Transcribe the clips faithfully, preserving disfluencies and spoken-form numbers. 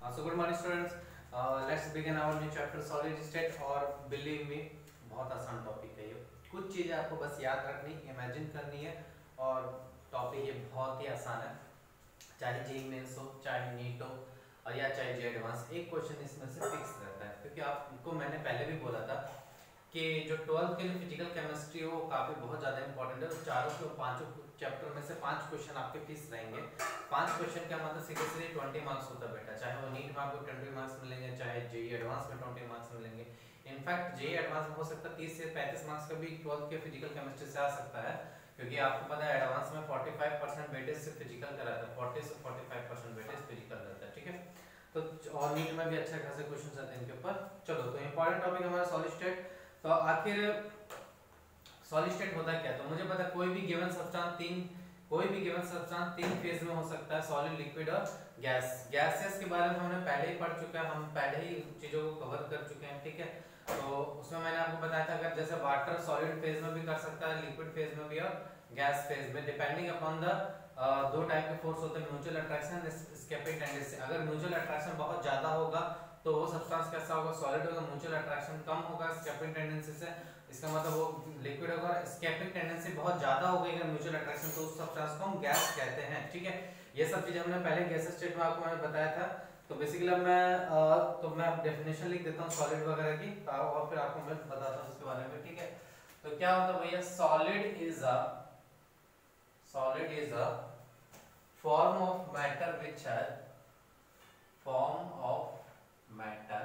So good morning students, let's begin our new chapter solid state. और believe me, बहुत आसान topic है ये। कुछ चीजें आपको बस याद रखनी, इमेजिन करनी है और टॉपिक ये बहुत ही आसान है। चाहे जेईई मेंस हो, चाहे नीट हो और या चाहे जे एडवांस, एक क्वेश्चन इसमें से फिक्स रहता है। क्योंकि आपको मैंने पहले भी बोला था कि जो ट्वेल्थ के लिए फिजिकल केमिस्ट्री हो वो काफी बहुत ज्यादा इंपॉर्टेंट है। तो चारों के पांचों चैप्टर में से पांच क्वेश्चन आपके फिक्स रहेंगे। पांच क्वेश्चन क्या मतलब सीधे सीधे ट्वेंटी मार्क्स होता है बेटा। चाहे वो नीट में आपको ट्वेंटी मार्क्स मिलेंगे, चाहे जेईई एडवांस में ट्वेंटी मार्क्स मिलेंगे। इनफैक्ट जेईई एडवांस में हो सकता है तीस से पैंतीस मार्क्स का भी ट्वेल्थ के फिजिकल केमिस्ट्री से आ सकता है। क्योंकि आपको पता है एडवांस में पैंतालीस परसेंट वेटेज से फिजिकल का रहता है, चालीस से पैंतालीस परसेंट वेटेज फिजिकल रहता है। ठीक है, तो और नीट में भी अच्छे खासे क्वेश्चन आते हैं इनके ऊपर। चलो, तो इंपॉर्टेंट टॉपिक हमारा सॉलिड स्टेट। तो आखिर सॉलिड स्टेट होता क्या है? तो मुझे पता है कोई भी गिवन सब्सटेंस तीन कोई भी गिवन सब्सटेंस तीन फेज में हो सकता है, सॉलिड, लिक्विड और गैस। गैसेस के बारे में हमने पहले ही पढ़ चुका है, हम पहले ही चीजों को कवर कर चुके हैं। ठीक है, तो उसमें मैंने आपको बताया था अगर जैसे वाटर सॉलिड फेज में भी कर सकता है, लिक्विड फेज में भी और गैस फेज में, डिपेंडिंग अपॉन द दो टाइप के फोर्स होते हैं, म्यूचुअल अट्रैक्शन, एस्केपिंग टेंडेंसी। अगर म्यूचुअल अट्रैक्शन बहुत ज्यादा होगा तो वो सब्सटेंस कैसा होगा? सॉलिड होगा। म्यूचुअल अट्रैक्शन कम होगा एस्केपिंग टेंडेंसी से, इसका मतलब वो लिक्विड होगा। एस्केपिंग टेंडेंसी बहुत ज्यादा हो गई अगर म्यूचुअल अट्रैक्शन, तो उस सब्सटेंस को हम गैस कहते हैं। ठीक है, ये सब चीजें हमने पहले गैस स्टेट में आपको मैंने बताया था। तो बेसिकली अब मैं आ, तो मैं डेफिनेशन लिख देता हूँ सॉलिड वगैरह की, और फिर आपको मैं बताता हूँ इसके बारे में। ठीक है, तो क्या होता है भैया? Solid is a solid is a form of matter which has form of matter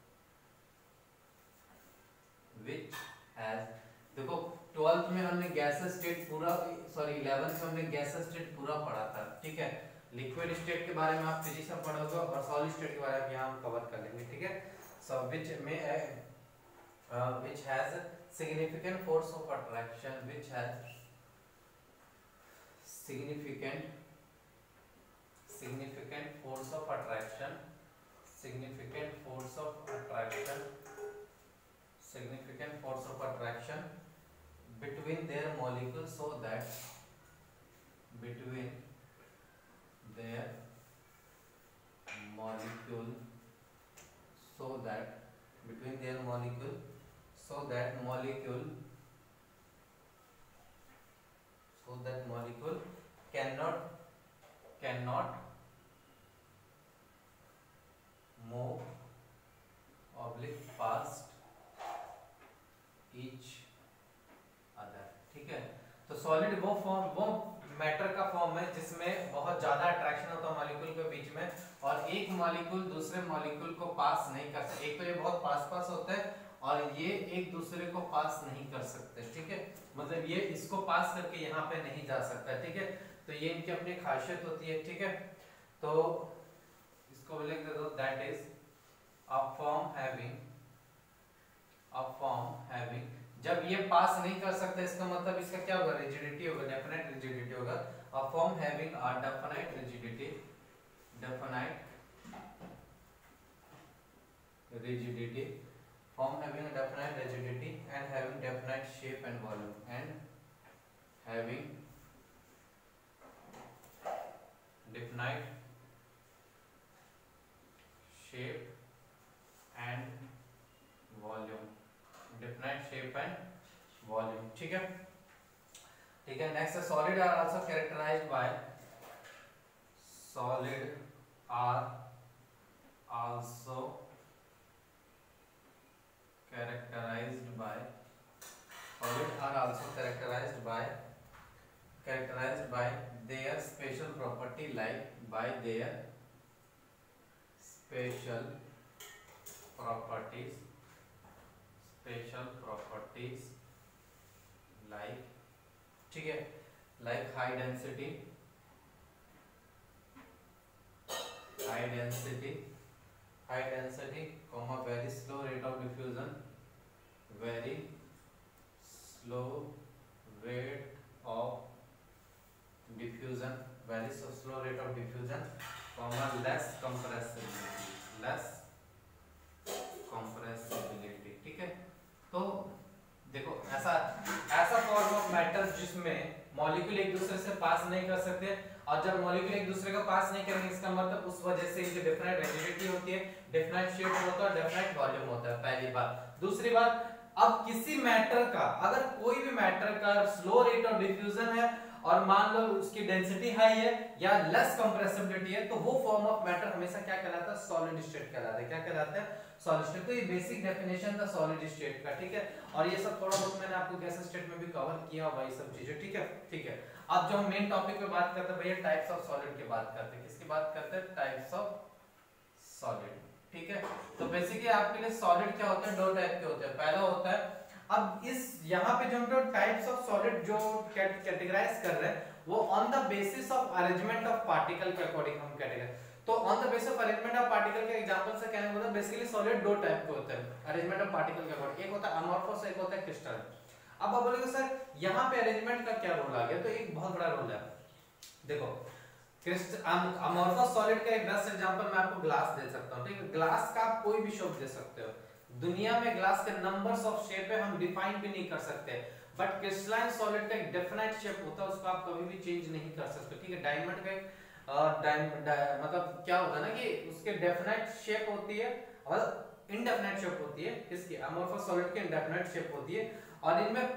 which has, देखो ट्वेल्थ में हमने गैस स्टेट पूरा, सॉरी इलेवेंथ में हमने गैस स्टेट पूरा पढ़ा था। ठीक है, लिक्विड स्टेट के बारे में आप फिजिक्स में पढ़ोगे और सॉलिड स्टेट के बारे में यहाँ हम कवर कर लेंगे। ठीक है, सो विच में which has significant force of attraction, which has significant significant force of attraction significant force of attraction significant force of attraction between their molecules, so that between their molecule so that between their molecule so that molecule so that molecule cannot cannot move oblique past each other। ठीक है, तो solid वो form, वो matter का form है जिसमें बहुत ज्यादा अट्रैक्शन होता है मॉलिक्यूल के बीच में, और एक मॉलिक्यूल दूसरे मॉलिक्यूल को पास नहीं कर सकते। एक तो ये बहुत पास पास होता है और ये एक दूसरे को पास नहीं कर सकते। ठीक है, मतलब ये इसको पास करके यहाँ पे नहीं जा सकता। ठीक है, तो ये इनकी अपनी खासियत होती है। ठीक है, तो इसको लिख दे दो, that is a form having a form having जब ये पास नहीं कर सकते इसका मतलब इसका क्या होगा? रिजिडिटी होगा, डेफिनेट रिजिडिटी होगा। A form having a definite rigidity definite rigidity form having a definite rigidity and having definite shape and volume and having definite shape and volume definite shape and volume। ठीक है, ठीक है। Next है solid are also characterized by solid are also characterized by solid are also characterized by characterized by their special property, like by their special properties special properties like, ठीक है, like high density high density high density comma very slow rate of diffusion very slow rate of diffusion very slow rate of diffusion comma less compressibility less compressibility। ठीक है, तो देखो ऐसा ऐसा form of matter जिसमें molecule एक दूसरे से पास पास नहीं कर सकते, और जब मॉलिक्यूल एक दूसरे को पास नहीं करेंगे इसका मतलब उस वजह से इनकी डिफरेंट रिजिडिटी होती है, डिफरेंट शेप होता है, डिफरेंट वॉल्यूम होता है, पहली बात। दूसरी बात, अब किसी मैटर का अगर कोई भी मैटर का स्लो रेट ऑफ डिफ्यूजन है और मान लो उसकी डेंसिटी हाई है या लेस कंप्रेसिबिलिटी है, तो वो फॉर्म ऑफ मैटर हमेशा क्या कहलाता है, सॉलिड स्टेट कहलाता है। क्या कहलाता है, सॉलिड स्टेट। तो ये बेसिक डेफिनेशन था सॉलिड स्टेट का, ठीक है। और ये सब थोड़ा बहुत मैंने आपको गैस स्टेट में भी कवर किया हुआ ये सब चीजें, ठीक है ठीक है। अब जो हम मेन टॉपिक पे बात करते हैं भैया, टाइप्स ऑफ सॉलिड की बात करते हैं। किसकी बात करते हैं, टाइप्स ऑफ सॉलिड, ठीक है। तो बेसिकली आपके लिए सॉलिड क्या होते हैं, दो टाइप के होते हैं। पहला होता है, अब इस यहाँ पे जो हम लोग टाइप्स ऑफ सॉलिड जो कैटेगराइज कर रहे हैं वो on the basis of arrangement of particle के अकॉर्डिंग हम कैटेगराइज। तो on the basis of arrangement of particle के एग्जांपल से कहने मतलब बेसिकली सॉलिड दो टाइप के होते हैं अरेंजमेंट ऑफ पार्टिकल के अकॉर्डिंग, एक होता है अमॉर्फस, एक होता है क्रिस्टल। अब आप बोलोगे सर यहाँ पे अरेंजमेंट का क्या रोल आ गया, तो एक बहुत बड़ा रोल है। देखो अमॉर्फस सॉलिड का एक बेस्ट एग्जांपल मैं आपको ग्लास दे सकता हूँ, ठीक है। ग्लास का आप कोई भी शेप दे सकते हो, दुनिया में ग्लास के नंबर्स ऑफ शेप है, हम डिफाइन भी नहीं कर सकते, बट क्रिस्टलाइन सॉलिड का एक डेफिनेट शेप होता है, उसको आप कभी भी चेंज नहीं कर सकते, ठीक है। डायमंड का एक मतलब क्या होता है ना कि उसके डेफिनेट शेप होती है और इनडेफिनेट शेप होती है, किसकी, अमॉर्फस सॉलिड की इनडेफिनेट शेप होती है। और इनमें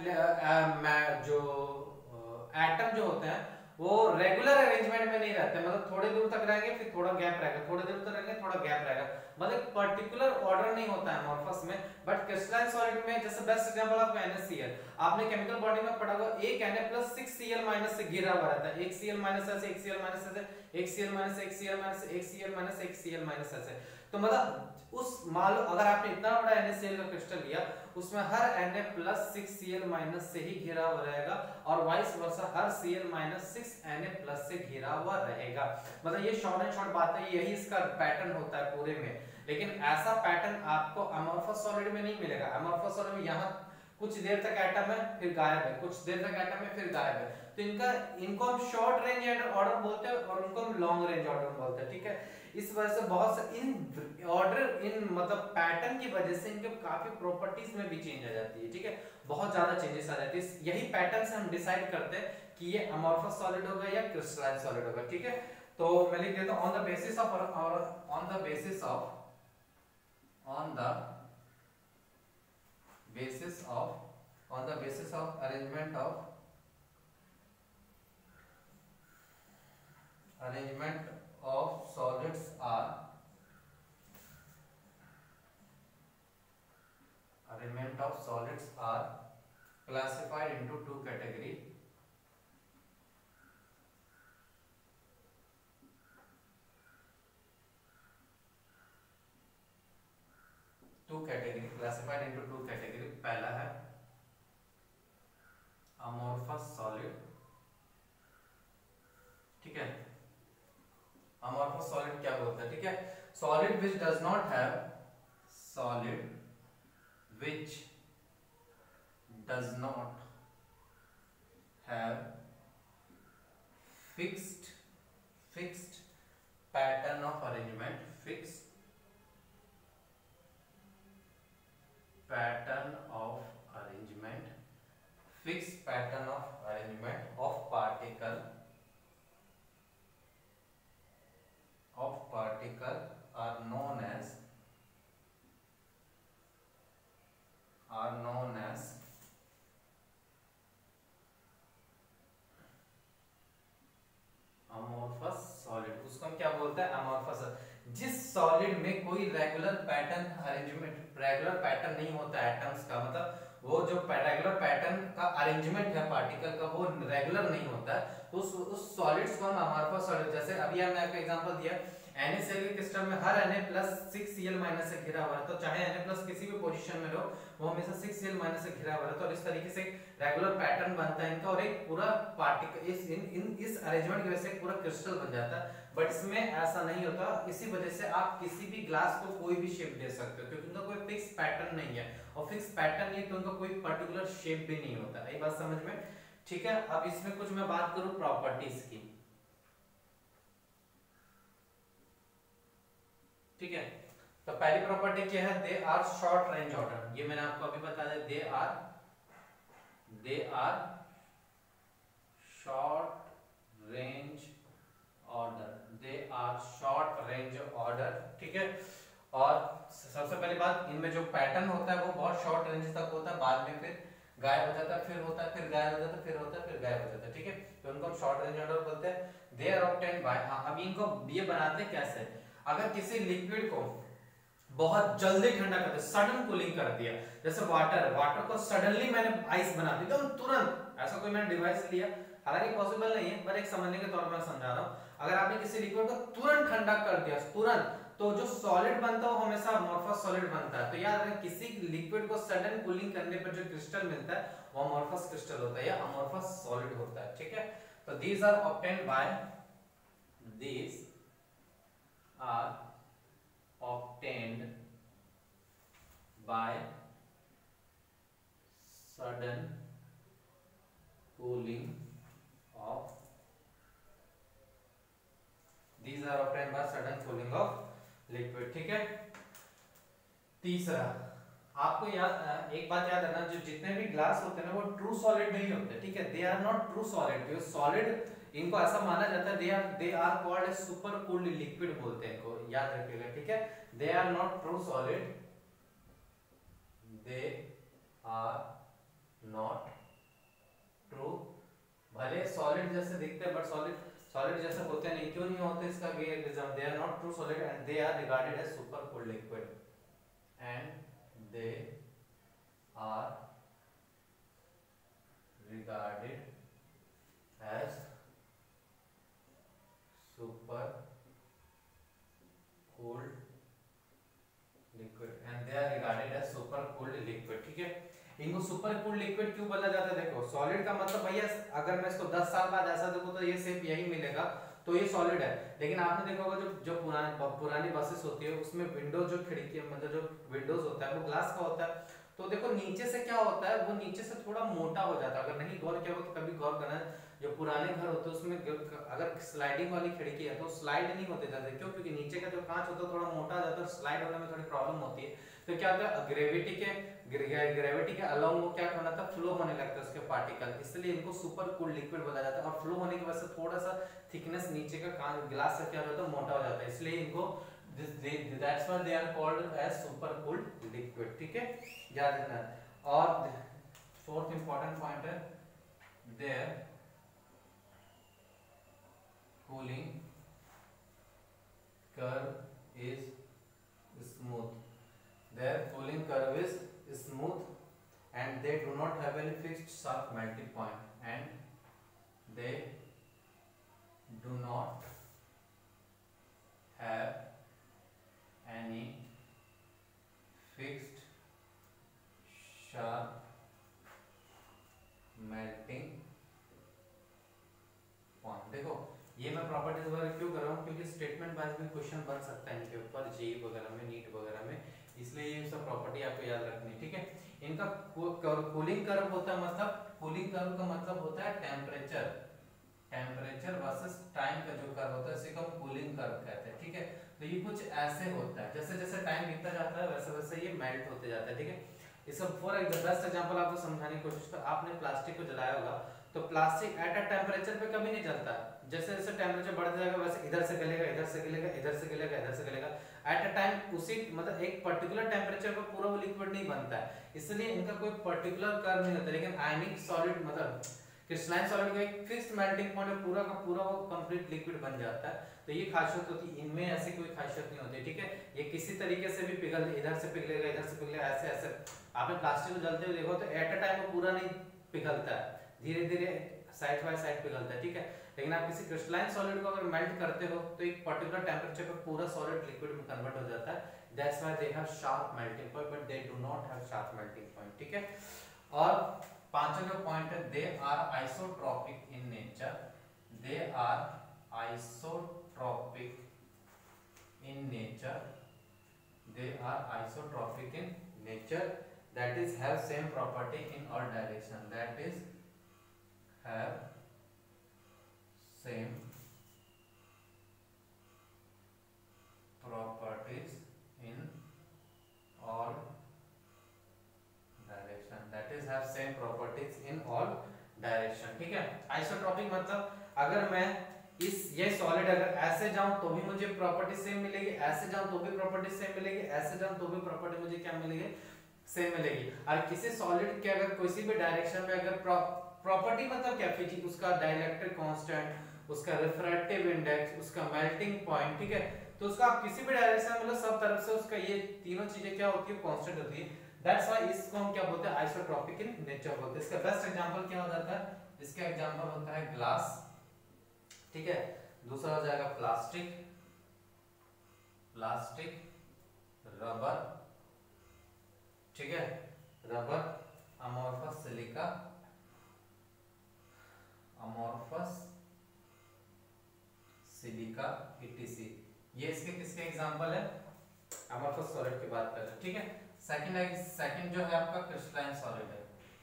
पैड जो एटम जो होते हैं वो रेगुलर अरेंजमेंट में नहीं रहते, मतलब थोड़े दूर तक रहेंगे फिर थोड़ा गैप रहेगा, थोड़े दूर तक रहेंगे थोड़ा गैप रहेगा, मतलब पर्टिकुलर ऑर्डर नहीं होता है अमॉर्फस में। बट क्रिस्टलाइन सॉलिड में जैसे बेस्ट एग्जांपल आपको NaCl, आपने केमिकल बॉडी में पढ़ा होगा, एक Na plus six Cl minus से घिरा हुआ रहता है, एक Cl माइनस ऐसे, एक Cl माइनस ऐसे, एक Cl माइनस, एक Cl माइनस, एक Cl माइनस, एक Cl माइनस ऐसे। तो मतलब उस मान लो अगर आपने इतना बड़ा NaCl का क्रिस्टल लिया, उसमें हर Na plus six Cl minus से ही घिरा हुआ रहेगा और वाइस वर्सा हर Cl minus six Na plus से घिरा हुआ रहेगा। मतलब ये शॉर्ट एंड शॉर्ट बात है, यही इसका पैटर्न होता है पूरे में। लेकिन ऐसा पैटर्न आपको अमॉर्फस सॉलिड में नहीं मिलेगा। अमॉर्फस सॉलिड में यहाँ कुछ देर तक एटम है फिर गायब है, कुछ देर तक एटम है फिर गायब है। तो इनका इनको हम शॉर्ट रेंज ऑर्डर बोलते हैं और उनको हम लॉन्ग रेंज ऑर्डर बोलते हैं, ठीक है। इस वजह से बहुत से इन ऑर्डर इन मतलब पैटर्न की वजह से इनके काफी प्रॉपर्टीज में भी चेंज आ जाती है, ठीक है। बहुत ज्यादा चेंजेस आ जाती है, यही पैटर्न से हम डिसाइड करते हैं कि ये अमॉर्फस सॉलिड होगा या क्रिस्टलाइन सॉलिड होगा, ठीक है। तो मैं लिख देता हूं ऑन द बेसिस ऑफ और on the basis of on the basis of on the basis of arrangement of arrangement of solids are arrangement of solids are classified into two category two category classified into two category. पहला है amorphous solid, ठीक है। Amorphous solid क्या बोलते हैं, ठीक है। Solid which does not have solid which does not have fixed fixed pattern of arrangement fixed pattern of arrangement fixed pattern of arrangement of particle of particle are known as are known as amorphous solid। उसको हम क्या बोलते हैं, amorphous। जिस solid में कोई regular pattern arrangement regular pattern नहीं होता एटम्स का, मतलब वो जो रेगुलर पैटर्न का अरेंजमेंट है पार्टिकल का वो रेगुलर नहीं होता है, उस उस सॉलिड्स को हम अमॉर्फस सॉलिड। जैसे अभी हमने आपको एग्जांपल दिया NaCl के क्रिस्टल में हर Na plus six Cl minus से घिरा हुआ है, तो चाहे Na प्लस किसी भी पोजीशन में रहो वो हमेशा सिक्स Cl माइनस से घिरा हुआ है। तो इस तरीके से रेगुलर पैटर्न बनता है इनका और एक पूरा पार्टिकल इस इन, इन इस अरेंजमेंट की वजह से पूरा क्रिस्टल बन जाता है। बट इसमें ऐसा नहीं होता, इसी वजह से आप किसी भी ग्लास को कोई भी शेप दे सकते हो क्योंकि उनका कोई फिक्स पैटर्न नहीं है, और फिक्स पैटर्न नहीं तो उनका कोई पर्टिकुलर शेप भी नहीं होता। ये बात समझ में, ठीक है। अब इसमें कुछ मैं बात करूं प्रॉपर्टीज की, ठीक है। तो पहली प्रॉपर्टी क्या है, they are short range order. ये मैंने आपको अभी बता दिया, they are they are short range order, they are short range order, ठीक है। और सबसे पहली बात, इनमें जो पैटर्न होता है वो बहुत शॉर्ट रेंज तक होता है, बाद में फिर गायब हो जाता है, फिर होता है, फिर गायब हो जाता है, फिर होता है, फिर गायब हो जाता है, ठीक है। तो उनको हम शॉर्ट रेंज ऑर्डर बोलते हैं। दे आर ऑब्टेन्ड बाय, हाँ अब इनको ये बनाते कैसे, अगर किसी लिक्विड को बहुत जल्दी ठंडा कर दिया, सडन कूलिंग कर दिया, जैसे वाटर वाटर को सडनली मैंने आइस बना दी एकदम तुरंत, ऐसा कोई मैंने डिवाइस लिया, हालांकि पॉसिबल नहीं है पर एक समझने के तौर पर मैं समझा रहा हूं। अगर आपने किसी लिक्विड को तुरंत ठंडा कर दिया तुरंत, तो जो सॉलिड बनता है वो हमेशा अमोर्फस सॉलिड बनता है। तो याद रखें, किसी लिक्विड को सडन कूलिंग करने पर जो क्रिस्टल मिलता है वो अमोर्फस क्रिस्टल होता है या अमोर्फस सॉलिड होता है, ठीक है। तो these are obtained by these are obtained by sudden cooling of these are obtained by sudden cooling of liquid, ठीक है। तीसरा, आपको याद, एक बात याद रखना, जो जितने भी ग्लास होते हैं ना वो ट्रू सॉलिड नहीं होते, ठीक है। They are not true solid, जो सॉलिड इनको ऐसा माना जाता है, they are they are called a super cooled liquid बोलते हैं इनको, याद रखिएगा, ठीक है। They are not true solid, they are not true, भले सॉलिड जैसे दिखते हैं बट सॉलिड सॉलिड जैसे होते नहीं, क्यों नहीं होते, इसका ये reason, they are not true solid and they are regarded as super cooled liquid and they are regarded as super cooled liquid and they are regarded as super cooled liquid, ठीक है। इनको सुपर कूल्ड लिक्विड क्यों बोला जाता है, देखो solid का मतलब भैया, अगर मैं इसको दस साल बाद ऐसा देखूं तो ये शेप यही मिलेगा, तो ये सॉलिड है। लेकिन आपने देखा होगा जो जो पुरानी पुरानी बसेस होती है उसमें विंडो जो खिड़की मतलब जो विंडोज होता है वो ग्लास का होता है, तो देखो नीचे से क्या होता है, वो नीचे से थोड़ा मोटा हो जाता है। अगर नहीं गौर किया हो तो कभी गौर करना, जो पुराने घर होते हैं उसमें अगर स्लाइडिंग वाली खिड़की है तो स्लाइड नहीं होते जाते, क्यों, क्योंकि नीचे का जो कांच होता है थोड़ा मोटा हो जाता है, स्लाइड होने में थोड़ी प्रॉब्लम होती है। तो क्या होता है, ग्रेविटी के ग्रेविटी के अलाउंग वो क्या होना था, फ्लो होने लगता है उसके पार्टिकल, इसलिए इनको सुपर कूल्ड लिक्विड बोला जाता है। और फ्लो होने की वजह से थोड़ा सा थिकनेस नीचे का कांच ग्लास का क्या होता है, मोटा हो जाता है, इसलिए इनको that's why they are called as super cooled liquid, ठीक है, याद रखना। और फोर्थ इंपॉर्टेंट पॉइंट है, their cooling curve is smooth, their cooling curve is smooth and they do not have any fixed sharp melting point and they do not have any fixed sharp melting point। देखो ये मैं properties वगैरह क्यों कर रहा हूँ, क्योंकि statement wise में क्वेश्चन बन सकता है इनके ऊपर, जी वगैरह में, नीट वगैरह में, इसलिए ये सब प्रॉपर्टी आपको याद रखनी है, ठीक है। इनका कूलिंग कर्व होता है, मतलब कूलिंग कर्व का मतलब होता है टेम्परेचर टेम्परेचर वर्सेस टाइम का जो कर्व होता है इसी को हम कूलिंग कर्व कहते हैं, ठीक है। तो ये कुछ ऐसे होता है, जैसे जैसे टाइम बीतता जाता है वैसे वैसे ये मेल्ट होते जाता है, ठीक है। इसका फॉर बेस्ट एग्जांपल आपको समझाने की कोशिश कर, आपने प्लास्टिक को जलाया होगा तो प्लास्टिक एट अ टेम्परेचर पे कभी नहीं जलता, जैसे जैसे टेम्परेचर बढ़ता जाएगा वैसे इधर से गलेगा, इधर से गलेगा, इधर से गलेगा, इधर से गलेगा, एट अ टाइम उसी मतलब एक पर्टिकुलर टेम्परेचर पर पूरा वो लिक्विड नहीं बनता है, इसलिए इनका कोई पर्टिकुलर कर्व नहीं होता। लेकिन आयनिक सॉलिड मतलब क्रिस्टलाइन सॉलिड का एक फिक्स्ड मेल्टिंग पॉइंट है, पूरा का पूरा वो कंप्लीट लिक्विड बन जाता है, तो ये खासियत होती है, इनमें ऐसी कोई खासियत नहीं होती, ठीक है। ये किसी तरीके से भी पिघल, इधर से पिघलेगा, इधर से पिघलेगा, ऐसे ऐसे आपने प्लास्टिक को जलते हुए देखो तो एट अ टाइम वो पूरा नहीं पिघलता है, धीरे धीरे साइड बाय साइड पिघलता है, ठीक है। लेकिन आप किसी क्रिस्टलाइन सॉलिड को अगर मेल्ट करते हो तो एक पर्टिकुलर टेम्परेचर पर पूरा सॉलिड लिक्विड में कन्वर्ट हो जाता है, that's why they have sharp melting point but they do not have sharp melting point, ठीक है। और पांचवा जो पॉइंट है, they are isotropic in nature, they are isotropic in nature, they are isotropic in nature, that is have same property in all direction, that is have same properties in all direction, that is have same properties in all direction, ठीक है। Isotropic मतलब अगर मैं इस ये solid अगर ऐसे जाऊं तो भी मुझे प्रॉपर्टी सेम मिलेगी, ऐसे जाऊं तो भी प्रॉपर्टी सेम मिलेगी, ऐसे जाऊं तो भी प्रॉपर्टी मुझे क्या मिलेगी, सेम मिलेगी। और किसी सॉलिड के अगर किसी भी डायरेक्शन में अगर प्रॉपर्टी मतलब क्या, फिजिक्स, उसका डाइलेक्ट्रिक कांस्टेंट, उसका रिफ्रैक्टिव इंडेक्स, उसका मेल्टिंग पॉइंट, ठीक है, तो उसका आप किसी भी डायरेक्शन में लो सब तरफ से उसका ये तीनों चीजें क्या होती है, कांस्टेंट होती है। दैट्स व्हाई इसको हम क्या बोलते हैं, आइसोट्रॉपिक इन नेचर बोलते हैं। इसका बेस्ट एग्जांपल क्या हो जाता है, इसका एग्जांपल होता है ग्लास, ठीक है, दूसरा हो जाएगा प्लास्टिक, प्लास्टिक, रबर, ठीक है, rubber, amorphous silica, amorphous silica, ईटीसी। ये इसके किसके एग्जांपल है, अमोर्फस सॉलिड की बात कर रहे हैं, ठीक है। सेकंड सेकंड जो है आपका क्रिस्टलाइन सॉलिड है।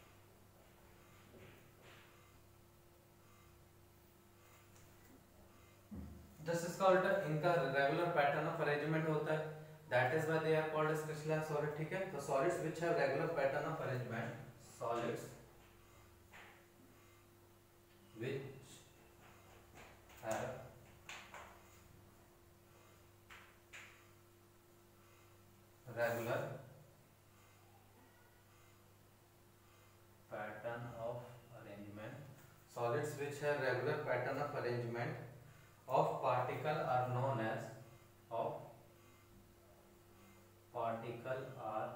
जस्ट इसका उल्टा इनका रेगुलर पैटर्न ऑफ अरेंजमेंट होता है, that is why they are called as crystalline solid, ठीक है। तो solids which have regular pattern of arrangement, solids which have regular pattern of arrangement, solids which have regular pattern of arrangement of particle are known as, of particle are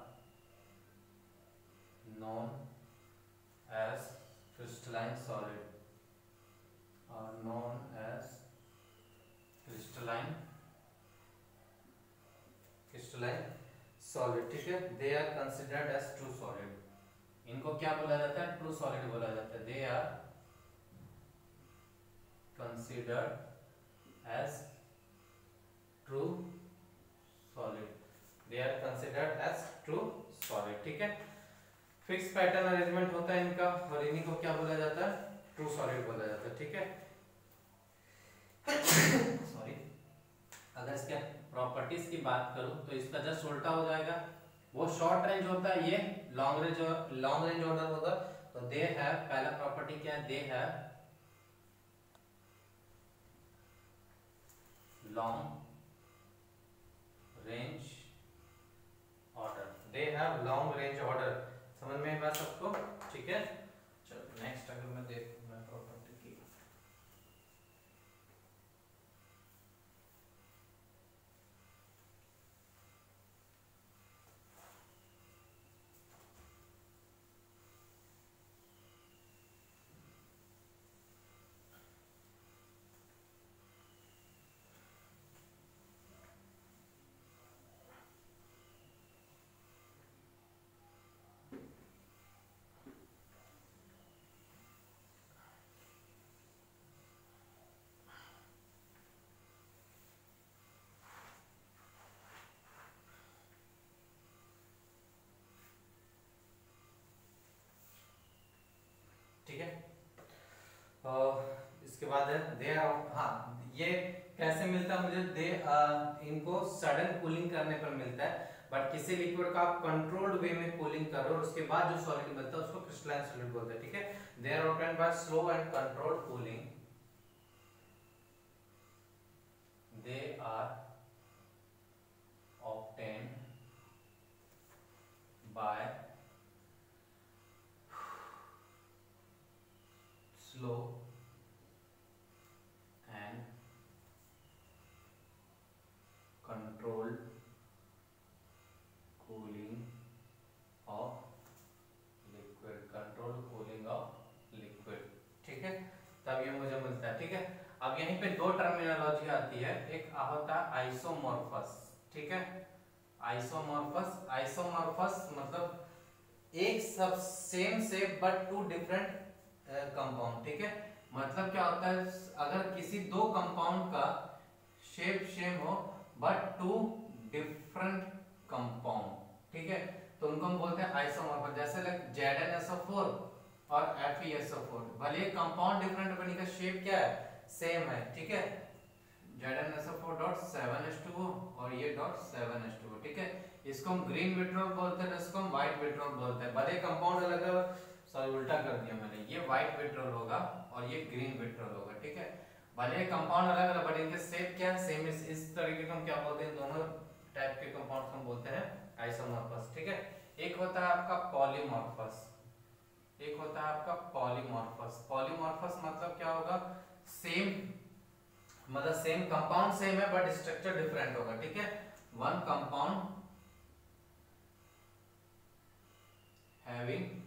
known as crystalline solid, are known as crystalline crystalline solid, ठीक है। They are considered as true solid, इनको क्या बोला जाता है, true solid बोला जाता है। They are considered as true solid, they are considered as true solid, ठीक है। फिक्स पैटर्न अरेंजमेंट होता है इनका और इन्हीं को क्या बोला जाता है, ट्रू सॉलिड बोला जाता है, ठीक है। सॉरी, अगर इसके प्रॉपर्टीज की बात करूं तो इसका जस्ट उल्टा हो जाएगा, वो शॉर्ट रेंज होता है, ये long range long range order होगा। तो दे हैव, पहला प्रॉपर्टी क्या है, they have long range order, they have long range order, समझ में आया सबको, ठीक है। चलो नेक्स्ट अगर मैं देखूं मैं प्रॉपर्टी की, ठीक है। और इसके बाद है दे आर, हाँ ये कैसे मिलता है मुझे, दे इनको सडन कूलिंग करने पर मिलता है, बट किसी लिक्विड का आप कंट्रोल्ड वे में कूलिंग कर रहे हो और उसके बाद जो सॉलिड मिलता है उसको क्रिस्टलाइन सॉलिड बोलते हैं, ठीक है। They are obtained by slow and controlled cooling, they are obtained by slow and controlled cooling of liquid, controlled cooling of liquid, ठीक है, तब ये मुझे मिलता है, ठीक है। अब यहीं पे दो टर्मिनोलॉजी आती है, एक होता है आइसोमॉर्फस, ठीक है, आइसोमॉर्फस, आइसोमॉर्फस मतलब एक सब same shape but two different compound, ठीक है। मतलब क्या होता है, अगर किसी दो कंपाउंड का शेप सेम हो बट टू डिफरेंट कंपाउंड, ठीक है, तो उनको हम बोलते हैं आइसोमॉर्फस। जैसे like Z N S O four और F E S O four, भले कंपाउंड डिफरेंट बनी का शेप क्या है, सेम है, ठीक है, Z N S O four dot seven H two O और ये dot seven H two O, ठीक है। इसको हम ग्रीन विट्रोल बोलते हैं, इसको हम व्हाइट विट्रोल बोलते हैं, भले कंपाउंड अलग है, सॉरी उल्टा कर दिया मैंने, ये व्हाइट विट्रोल होगा और ये ग्रीन विट्रोल होगा, ठीक है। भले कंपाउंड अलग अलग बट इनके शेप क्या है, सेम। इस इस तरीके का हम क्या बोलते हैं, दोनों टाइप के कंपाउंड्स हम बोलते हैं आइसोमॉर्फस, ठीक है। एक होता है आपका पॉलीमॉर्फस, एक होता है आपका पॉलीमॉर्फस। पॉलीमॉर्फस मतलब क्या होगा, सेम मतलब सेम कंपाउंड सेम है बट स्ट्रक्चर डिफरेंट होगा, ठीक है। One compound having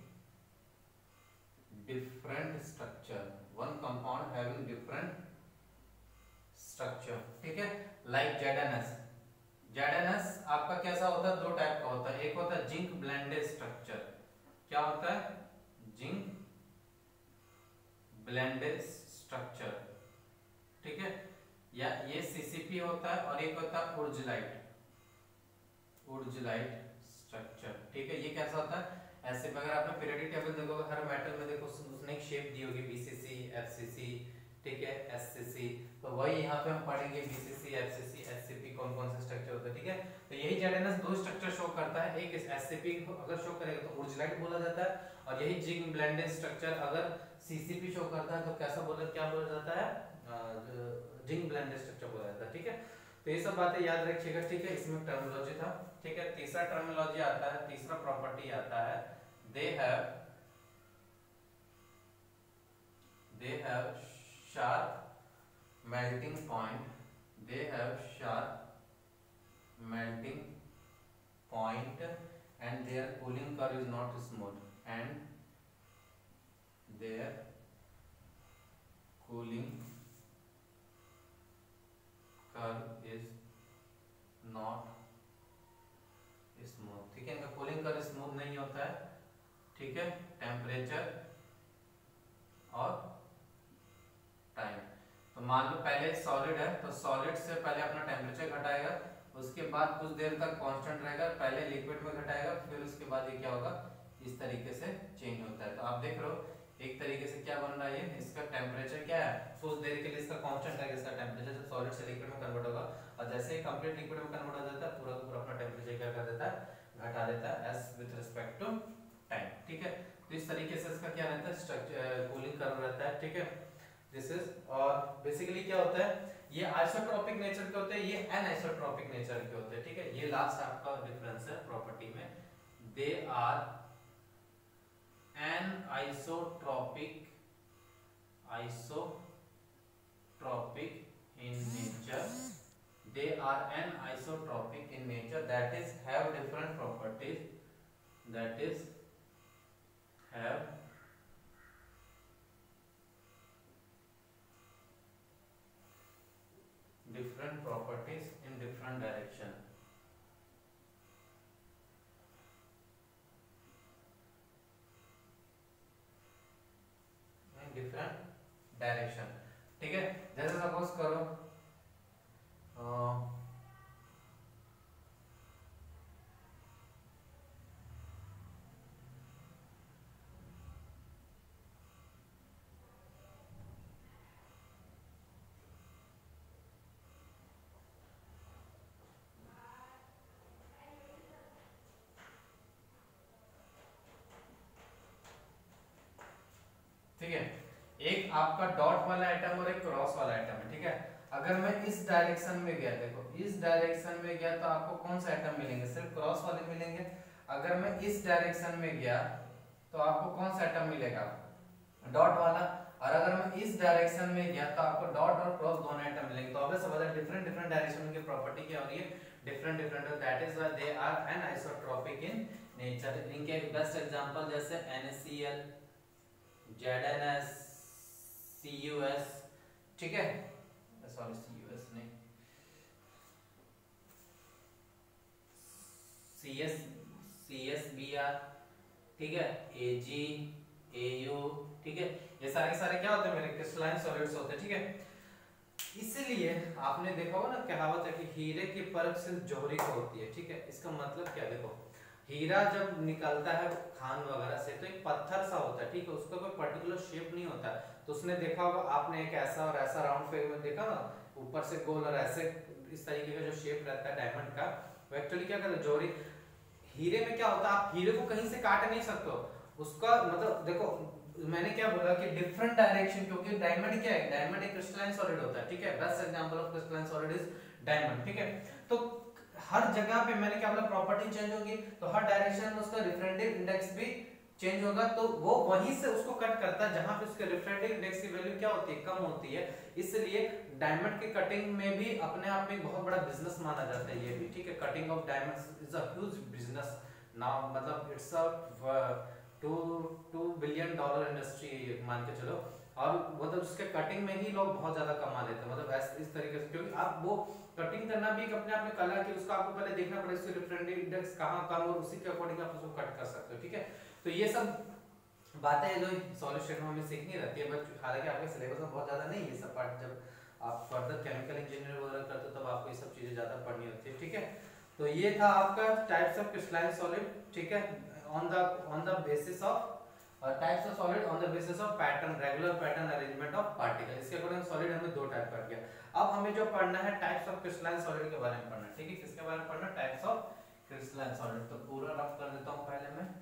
different structure, one compound having different structure, ठीक है। लाइक जेडएनएस, जेडएनएस आपका कैसा होता है, दो टाइप का होता है। एक होता है जिंक ब्लेंडेड स्ट्रक्चर, क्या होता है, जिंक ब्लेंडेड स्ट्रक्चर, ठीक है। या ये सीसीपी होता है और एक होता है उर्जलाइट, उर्जलाइट स्ट्रक्चर, ठीक है। ये कैसा होता है, ऐसे अगर आपने पीरियोडिक टेबल देखोगे हर मेटल में देखो उसने एक शेप दी होगी, बीसीसी, एफसीसी, ठीक है, एससीसी। तो वही यहाँ पे हम पढ़ेंगे बीसीसी, एफसीसी, एससीपी कौन कौन से स्ट्रक्चर होते हैं, ठीक है। तो यही जेडएनएस दो स्ट्रक्चर शो करता है, एक एससीपी अगर शो करेगा तो उर्जलाइट बोला जाता है, और यही जिंक ब्लेंडेड स्ट्रक्चर अगर सीसीपी शो करता है तो कैसा बोला क्या बोला जाता है, जिंक ब्लेंडेड स्ट्रक्चर बोला जाता है, ठीक है। तो ये सब बातें याद रखिएगा, ठीक है। इसमें टर्मिनोलॉजी था, ठीक है। तीसरा टर्मिनोलॉजी आता है, तीसरा प्रॉपर्टी आता है, they have they have sharp melting point, they have sharp melting point and their cooling curve is not smooth, and their cooling curve is not smooth, ठीक है। इनका कूलिंग कर्व स्मूथ नहीं होता है, ठीक है। टेम्परेचर और टाइम, तो मान लो पहले सॉलिड है तो सॉलिड से पहले अपना टेम्परेचर घटाएगा, उसके बाद कुछ देर तक कांस्टेंट रहेगा, पहले लिक्विड में घटाएगा, फिर उसके बाद ये क्या होगा, इस तरीके से चेंज होता है। तो आप देख रहे हो एक तरीके से क्या बन रहा है, ये इसका टेम्परेचर क्या है, कुछ देर के लिए इसका कांस्टेंट रहेगा, इसका टेम्परेचर जब सॉलिड से लिक्विड में कन्वर्ट होगा, और जैसे ही कंप्लीट लिक्विड में कन्वर्ट हो जाता है पूरा पूरा अपना टेम्परेचर क्या कर देता है, घटा देता है as with respect to time, ठीक है। तो इस तरीके से इसका क्या रहता है, स्ट्रक्चर कूलिंग कर्व रहता है, ठीक है। दिस इज, और बेसिकली क्या होता है, ये आइसोट्रोपिक नेचर के होते हैं, ये एनआइसोट्रोपिक नेचर के होते हैं, ठीक है। ये लास्ट आपका डिफरेंस है प्रॉपर्टी में, they are anisotropic, isotropic in nature, they are anisotropic in nature, that is have different properties, that is have different properties in different direction, in different direction, ठीक है। जैसे सपोज करो uh, ठीक है, एक आपका डॉट वाला आइटम और एक क्रॉस वाला आइटम है, ठीक है। अगर मैं इस डायरेक्शन में गया, देखो इस डायरेक्शन में गया तो आपको कौन सा आइटम मिलेंगे, सिर्फ क्रॉस वाले मिलेंगे। अगर मैं इस डायरेक्शन में गया तो आपको कौन सा आइटम मिलेगा, डॉट वाला। और अगर मैं इस डायरेक्शन में गया तो आपको डॉट और क्रॉस दोनों आइटम मिलेंगे। तो ऑब्वियस समझ डिफरेंट डिफरेंट डायरेक्शन की प्रॉपर्टी क्या हो रही है, different different, that is why they are anisotropic in nature. इनके बेस्ट एग्जांपल जैसे NaCl, जेडएनएस, सीयूएस, ठीक है, सॉरी सीयूएस नहीं, सीएस, सीएसबीआर, ठीक है, एजी, एयू, ठीक है। ये सारे सारे क्या होते हैं मेरे क्रिस्टलाइन सॉलिड्स होते हैं, ठीक है। इसीलिए आपने देखा होगा ना, कहावत है कि हीरे की परख सिर्फ जौहरी को होती है, ठीक है। इसका मतलब क्या, देखो हीरा जब निकलता है खान वगैरह से तो एक पत्थर सा होता है, ठीक है, उसका कोई पर्टिकुलर शेप नहीं होता। तो उसने देखा होगा आपने एक ऐसा और ऐसा राउंड फिगर में देखा ना, ऊपर से गोल और ऐसे इस तरीके का जो शेप रहता है डायमंड का, वो एक्चुअली क्या करता है, जौहरी। हीरे में क्या होता है, आप हीरे को कहीं से काट नहीं सकते हो, उसका मतलब देखो मैंने क्या बोला कि डिफरेंट डायरेक्शन, क्योंकि डायमंड क्या है, डायमंड एक क्रिस्टलाइन सॉलिड होता है, ठीक है, best example of crystalline solid is diamond, ठीक है। तो हर जगह पे मैंने क्या बोला प्रॉपर्टी चेंज होगी, तो हर डायरेक्शन में उसका रिफ्रैक्टिव इंडेक्स भी चेंज होगा, तो वो वहीं से उसको कट करता है जहां पे उसके रिफ्रैक्टिव इंडेक्स की वैल्यू क्या होती है, कम होती है। इसलिए डायमंड के कटिंग में भी अपने आप में बहुत बड़ा बिजनेस माना जाता है ये भी, ठीक है। Cutting of diamonds is a huge business now, मतलब it's a two two billion dollar industry मान के चलो, और मतलब उसके कटिंग में ही लोग बहुत ज्यादा कमा लेते हैं, मतलब ऐसे इस तरीके से, क्योंकि आप वो कटिंग करना भी एक अपने आप में कला की, उसका आपको पहले देखना पड़ेगा उसके रिफ्रैक्टिव इंडेक्स कहाँ कम और उसी के अकॉर्डिंग आप उसको कट कर सकते हो, ठीक है। तो ये सब बातें हैं जो सॉलिड स्टेट में हमें सीखनी रहती है, बट हालांकि आपके सिलेबस में बहुत ज्यादा नहीं है ये सब पार्ट, जब आप फर्दर केमिकल इंजीनियर वगैरह करते हो तब आपको ये सब चीजें ज्यादा पढ़नी होती है, ठीक है। तो ये था आपका टाइप्स ऑफ क्रिस्टलाइन सॉलिड, ठीक है, on the on the basis of types of solid on the basis of pattern, regular pattern arrangement of particle. इसके अकॉर्डिंग सॉलिड हमें दो टाइप कर दिया। अब हमें जो पढ़ना है टाइप्स ऑफ क्रिस्टलाइन सॉलिड के बारे में पढ़ना है, ठीक है, किसके बारे में पढ़ना, टाइप्स ऑफ क्रिस्टलाइन सॉलिड। तो पूरा रफ कर देता हूं पहले मैं।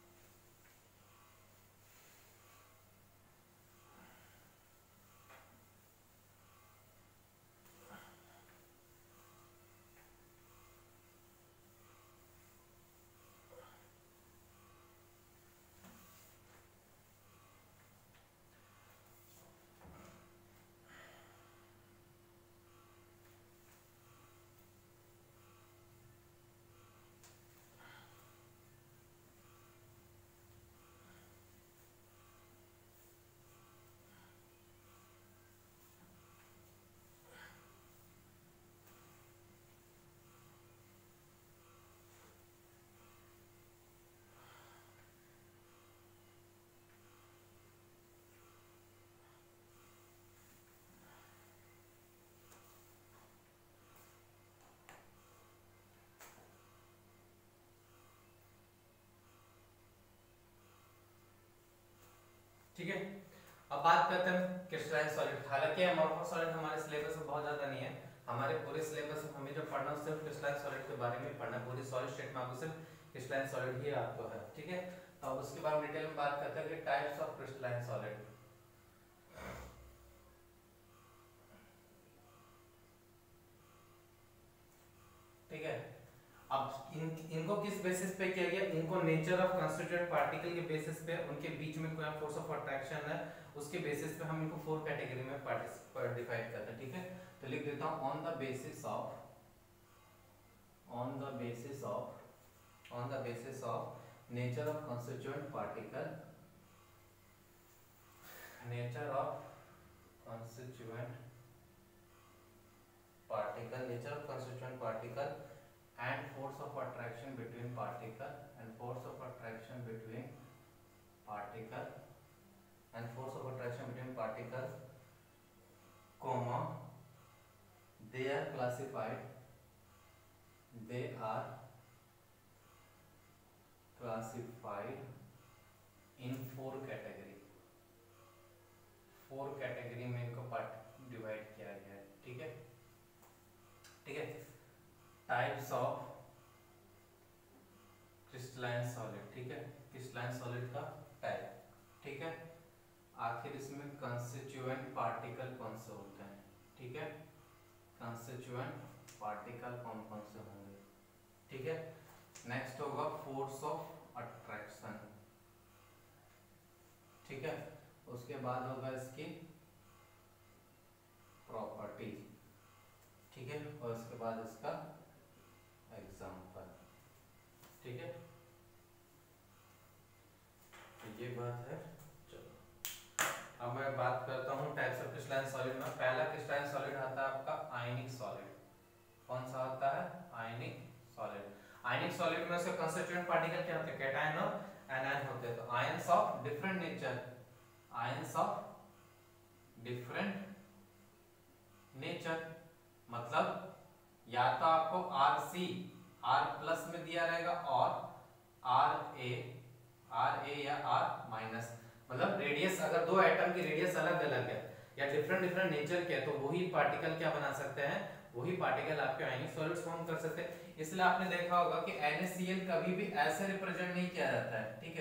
ठीक है, अब बात करते हैं क्रिस्टलाइन सॉलिड। हालांकि अमोर्फस सॉलिड हमारे सिलेबस में बहुत ज्यादा नहीं है, हमारे पूरे सिलेबस में हमें जो पढ़ना है सिर्फ क्रिस्टलाइन सॉलिड के बारे में पढ़ना है, पूरी सॉलिड स्टेट में आपको सिर्फ क्रिस्टलाइन सॉलिड ही आपको है, ठीक है। तो अब उसके बाद डिटेल में बात करते हैं कि टाइप्स ऑफ क्रिस्टलाइन सॉलिड, ठीक है। अब इन इनको किस बेसिस पे किया गया, इनको नेचर ऑफ कंस्टिट्यूएंट पार्टिकल के बेसिस पे, उनके बीच में कोई फोर्स ऑफ अट्रैक्शन है उसके बेसिस पे हम इनको फोर कैटेगरी में डिवाइड करते हैं, ठीक है। तो लिख देता हूं on the basis of on the basis of on the basis of nature of constituent particle, nature of constituent particle nature of constituent particle and force of attraction between particle and force of attraction between particle and force of attraction between particle comma they are classified they are classified in four category, four category में इनको part divide किया गया है, ठीक है, ठीक है। Types of crystalline solid, ठीक है, क्रिस्टलाइन सॉलिड का टाइप, ठीक है। आखिर इसमें कंस्टिट्यूएंट पार्टिकल कौन से होते हैं, ठीक है, कंस्टिट्यूएंट पार्टिकल कौन कौन से होंगे, ठीक है। नेक्स्ट होगा फोर्स ऑफ अट्रैक्शन, ठीक है, उसके बाद होगा इसकी प्रॉपर्टी, ठीक है, और उसके बाद इसका एग्जाम्पल, ठीक है। तो ये बात है। चलो अब मैं बात करता हूँ टाइप्स ऑफ क्रिस्टलाइन सॉलिड में। पहला क्रिस्टलाइन सॉलिड आता है आपका आयनिक सॉलिड। कौन सा होता है, आयनिक सॉलिड। आयनिक सॉलिड में उसके कंस्टिट्यूएंट पार्टिकल क्या होते हैं, कैटायन और एनायन होते हैं। तो ions of different nature, ions of different nature मतलब या तो आपको आर सी आर प्लस में दिया रहेगा और आर ए आर ए या आर माइनस, मतलब रेडियस अगर दो एटम की रेडियस अलग अलग है या डिफरेंट डिफरेंट नेचर के, तो वही पार्टिकल क्या बना सकते हैं, वही पार्टिकल आपके आयनिक सॉलिड्स फॉर्म कर सकते हैं। इसलिए आपने देखा होगा कि NaCl कभी भी ऐसे रिप्रेजेंट नहीं किया जाता है, ठीक है,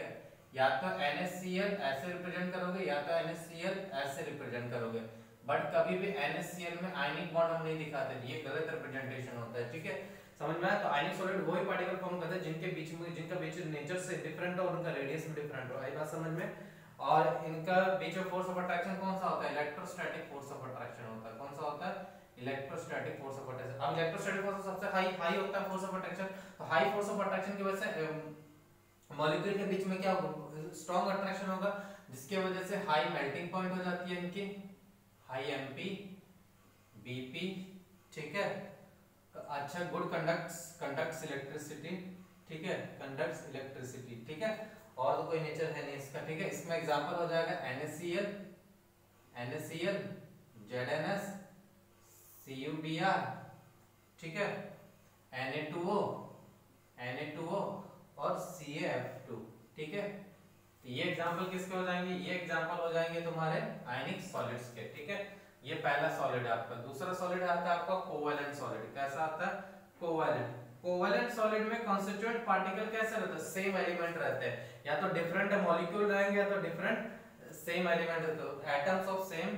या तो NaCl ऐसे रिप्रेजेंट करोगे या तो NaCl ऐसे रिप्रेजेंट करोगे, बट कभी भी NaCl में आयनिक बॉन्ड हम नहीं दिखाते, ये गलत रिप्रेजेंटेशन होता है, ठीक है, समझ में आया। तो आयनिक सॉलिड वही पार्टिकल फॉर्म करते हैं जिनके बीच में जिनका बीच नेचर से डिफरेंट हो और उनका रेडियस भी डिफरेंट हो, आई बात समझ में। और इनका बीच में फोर्स ऑफ अट्रैक्शन कौन सा होता है, इलेक्ट्रोस्टैटिक फोर्स ऑफ अट्रैक्शन होता है, कौन सा होता है, इलेक्ट्रोस्टैटिक फोर्स ऑफ अट्रैक्शन। अब इलेक्ट्रोस्टैटिक फोर्स सबसे हाई हाई होता है फोर्स ऑफ अट्रैक्शन, तो हाई फोर्स ऑफ अट्रैक्शन की वजह से मॉलिक्यूल के बीच में क्या स्ट्रॉन्ग अट्रैक्शन होगा, जिसकी वजह से हाई मेल्टिंग पॉइंट हो जाती है इनकी, हाई एमपी बीपी, ठीक है, अच्छा गुड कंडक्ट्स कंडक्ट्स इलेक्ट्रिसिटी, ठीक है, कंडक्ट्स इलेक्ट्रिसिटी, ठीक है, और तो कोई नेचर है नहीं इसका, ठीक है। इसमें एग्जांपल हो जाएगा NaCl, NaCl, ZnS, CuBr, ठीक है, Na2O, Na2O और C a F टू, ठीक है। ये एग्जांपल किसके हो जाएंगे, ये एग्जांपल हो जाएंगे तुम्हारे आयनिक सॉलिड्स के, ठीक है। ये पहला सॉलिड है आपका। दूसरा सॉलिड आता है आपका कोवैलेंट सॉलिड। कैसा आता है, कोवैलेंट। कोवैलेंट सॉलिड में कॉन्स्टिट्यूएंट पार्टिकल कैसे रहता है, सेम एलिमेंट रहते हैं, या तो डिफरेंट मॉलिक्यूल रहेंगे या तो डिफरेंट सेम एलिमेंट रहते हैं, atoms of same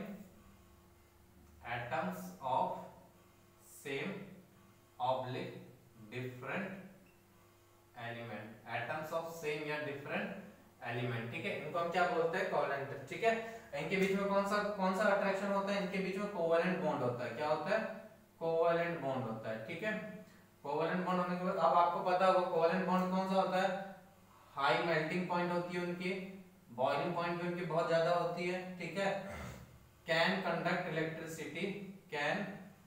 atoms of same oblique different element, atoms of same या डिफरेंट एलिमेंट, ठीक है, इनको हम क्या बोलते हैं, कोवैलेंट, ठीक है। इनके बीच में कौन सा कौन सा अट्रैक्शन होता है, इनके बीच में कोवैलेंट बॉन्ड होता है। क्या होता है, कोवैलेंट बॉन्ड होता है, ठीक है। कोवैलेंट बॉन्ड होने के बाद अब आपको पता होगा कोवैलेंट बॉन्ड कौन सा होता है, हाई मेल्टिंग पॉइंट होती है उनकी, बॉइलिंग पॉइंट भी उनकी बहुत ज्यादा होती है, ठीक है। Can conduct electricity, can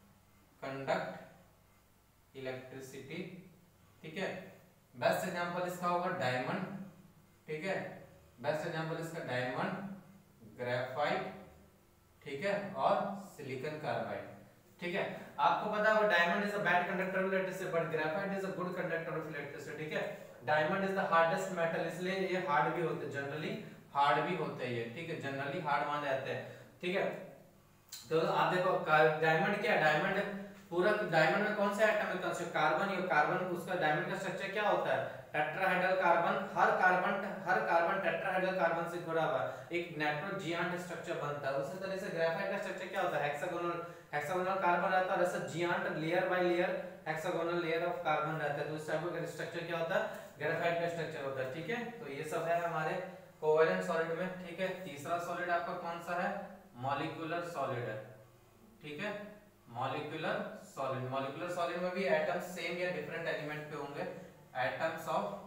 conduct electricity, ठीक है। बेस्ट एग्जांपल इसका होगा डायमंड, ठीक है, बेस्ट एग्जांपल इसका डायमंड, ग्रेफाइट, ठीक है, और सिलिकॉन कार्बाइड, ठीक है। आपको पता होगा diamond is a bad conductor of electricity but graphite is a good conductor of electricity, ठीक है। Diamond is the hardest metal, इसलिए ये हार्ड भी होते हैं, जनरली हार्ड भी होते हैं ये, ठीक है, जनरली हार्ड माने जाते हैं, ठीक है। तो आप देखो डायमंड क्या है, डायमंड पूरा डायमंड में कौन से एटम है, कौन से कार्बन ही, कार्बन उसका डायमंड का स्ट्रक्चर क्या होता है, टेट्राहेड्रल कार्बन, हर कार्बन हर कार्बन टेट्राहेड्रल कार्बन से जुड़ा हुआ है, एक नेटवर्क जियांट स्ट्रक्चर बनता है। उसी तरह से ग्रेफाइट का स्ट्रक्चर क्या होता है, हेक्सागोनल हेक्सागोनल कार्बन रहता है और ऐसा giant layer by layer hexagonal layer of carbon रहता है, तो इस टाइप का स्ट्रक्चर क्या होता है, ग्रेफाइट का स्ट्रक्चर होता है, ठीक है। तो ये सब है हमारे कोवैलेंट सॉलिड में, ठीक है। तीसरा सॉलिड आपका कौन सा है, मॉलिक्यूलर सॉलिड है, ठीक है, मॉलिक्यूलर सॉलिड। मॉलिक्यूलर सॉलिड में भी एटम्स सेम या डिफरेंट एलिमेंट पे होंगे, एटम्स ऑफ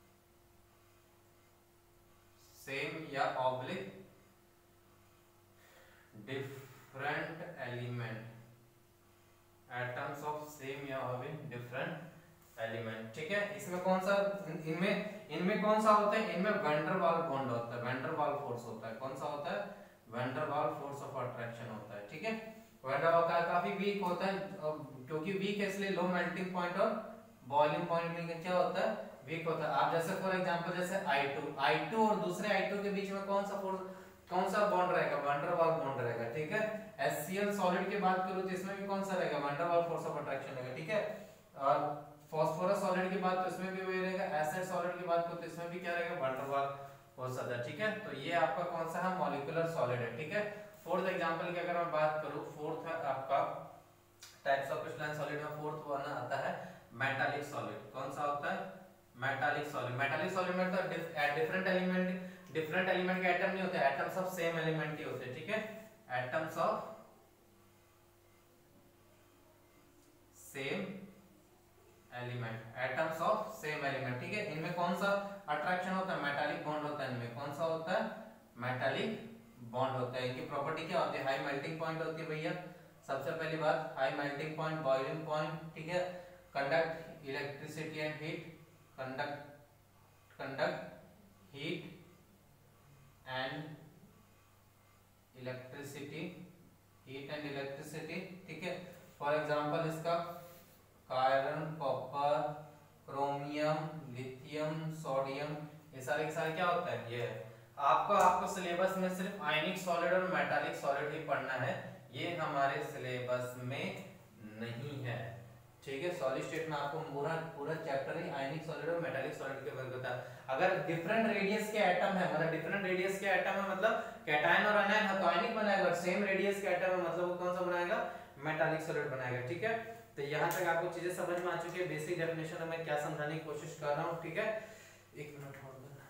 सेम या oblique different element, atoms of same या ऑब्लिक डिफरेंट एलिमेंट, ठीक है। इसमें कौन सा, इनमें इनमें कौन सा होता है, इनमें वैन डर वाल बॉन्ड होता है, वैन डर वाल फोर्स होता है, कौन सा होता है, वैन डर वाल फोर्स ऑफ अट्रैक्शन होता है, ठीक है। वैन डर वाल का काफी वीक होता है, क्योंकि वीक है इसलिए लो मेल्टिंग पॉइंट और बॉइलिंग पॉइंट में क्या होता है, वीक होता है। आप जैसे फॉर एग्जांपल जैसे आई टू आई टू और दूसरे आई टू के बीच में कौन सा फोर्स, कौन सा बॉन्ड रहेगा, वैन डर वाल बॉन्ड रहेगा, ठीक है। HCl सॉलिड की बात करूं तो इसमें भी कौन सा रहेगा, वैन डर वाल फोर्स ऑफ अट्रैक्शन रहेगा, ठीक है। और फास्फोरस सॉलिड की बात तो इसमें भी वही रहेगा, एसिड सॉलिड की बात करूं तो इसमें भी क्या रहेगा, वैन डर वाल फोर्स आता है, ठीक है। तो ये आपका कौन सा है, मॉलिक्यूलर सॉलिड है, ठीक है। फोर्थ एग्जांपल की अगर मैं बात करूं, फोर्थ है आपका टाइप्स ऑफ क्रिस्टलाइन सॉलिड में फोर्थ वन आता है मेटालिक सॉलिड। कौन सा होता है, मेटालिक सॉलिड। मेटालिक सॉलिड में तो डिफरेंट एलिमेंट डिफरेंट एलिमेंट के एटम नहीं होते, एटम्स ऑफ सेम एलिमेंट के होते हैं, ठीक है, atoms of same element, atoms of same element, ठीक है। इनमें कौन सा अट्रैक्शन होता है, मेटालिक बॉन्ड होता है, इनमें कौन सा होता है, मेटालिक बॉन्ड होता है। इनकी प्रॉपर्टी क्या होती है, हाई मेल्टिंग पॉइंट होती है भैया, सबसे पहली बात high melting point, boiling point, ठीक है, conduct electricity and heat, conduct conduct heat and electricity, heat and electricity, ठीक है। फॉर एग्जांपल इसका iron, copper, chromium, lithium, sodium, ये सारे के सारे क्या होता है, ये आपको आपको सिलेबस में सिर्फ आयनिक सॉलिड और मेटालिक सॉलिड ही पढ़ना है, ये हमारे सिलेबस में नहीं है, ठीक है। सॉलिड स्टेट में आपको पूरा पूरा चैप्टर ही आयनिक सॉलिड और मेटालिक सॉलिड के बारे में बताया। अगर डिफरेंट रेडियस के एटम है, मतलब डिफरेंट रेडियस के एटम है मतलब कैटायन और एनायन है तो आयनिक बनाएगा, और सेम रेडियस के एटम है मतलब वो कौन सा बनाएगा, मेटालिक सॉलिड बनाएगा। ठीक है, तो यहाँ तक आपको चीजें समझ में आ चुकी है। बेसिक डेफिनेशन में क्या समझाने की कोशिश कर रहा हूँ। ठीक है, एक मिनट और देना।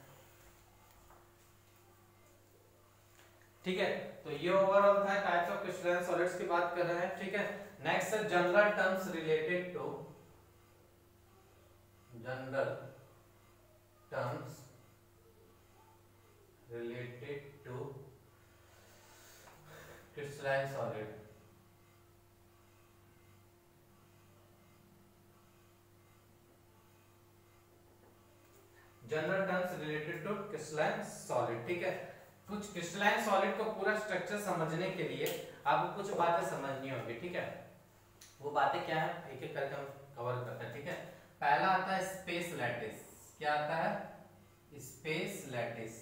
ठीक है, तो ये ओवरऑल था टाइप्स ऑफ क्रिस्टलाइन सॉलिड्स की बात कर रहे हैं। ठीक है, नेक्स्ट है general terms related to general terms related to crystalline solid. General terms related to crystalline solid. ठीक है, कुछ क्रिस्टलाइन सॉलिड को पूरा स्ट्रक्चर समझने के लिए आपको कुछ बातें समझनी होगी। ठीक है, वो बातें क्या है एक एक करके हम कवर करते हैं। ठीक है, पहला आता है स्पेस लैटिस। क्या आता है, स्पेस लैटिस।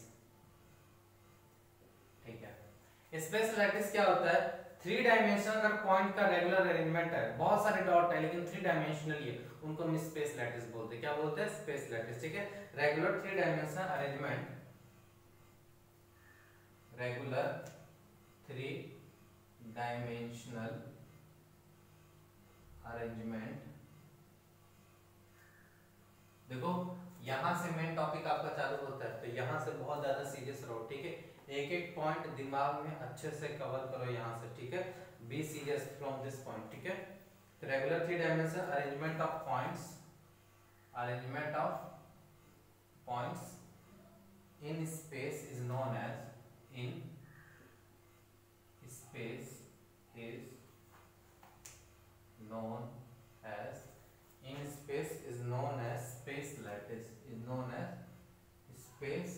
ठीक है, स्पेस लैटिस क्या होता है, थ्री डायमेंशनल अगर पॉइंट का रेगुलर अरेंजमेंट है, बहुत सारे डॉट है लेकिन थ्री डायमेंशनल है, उनको हम स्पेस लैटिस बोलते हैं। क्या बोलते हैं, स्पेस लैटिस। ठीक है, regular three dimensional arrangement, regular three dimensional arrangement. देखो यहां से मेन टॉपिक आपका चालू होता है, तो यहां से बहुत ज्यादा सीरियस रहो। ठीक है, एक एक पॉइंट दिमाग में अच्छे से कवर करो यहां से। ठीक है, be serious from this point. ठीक है, regular three dimensional arrangement of points, arrangement of points in space is known as, in space is known as, in space is known as space lattice, is known as space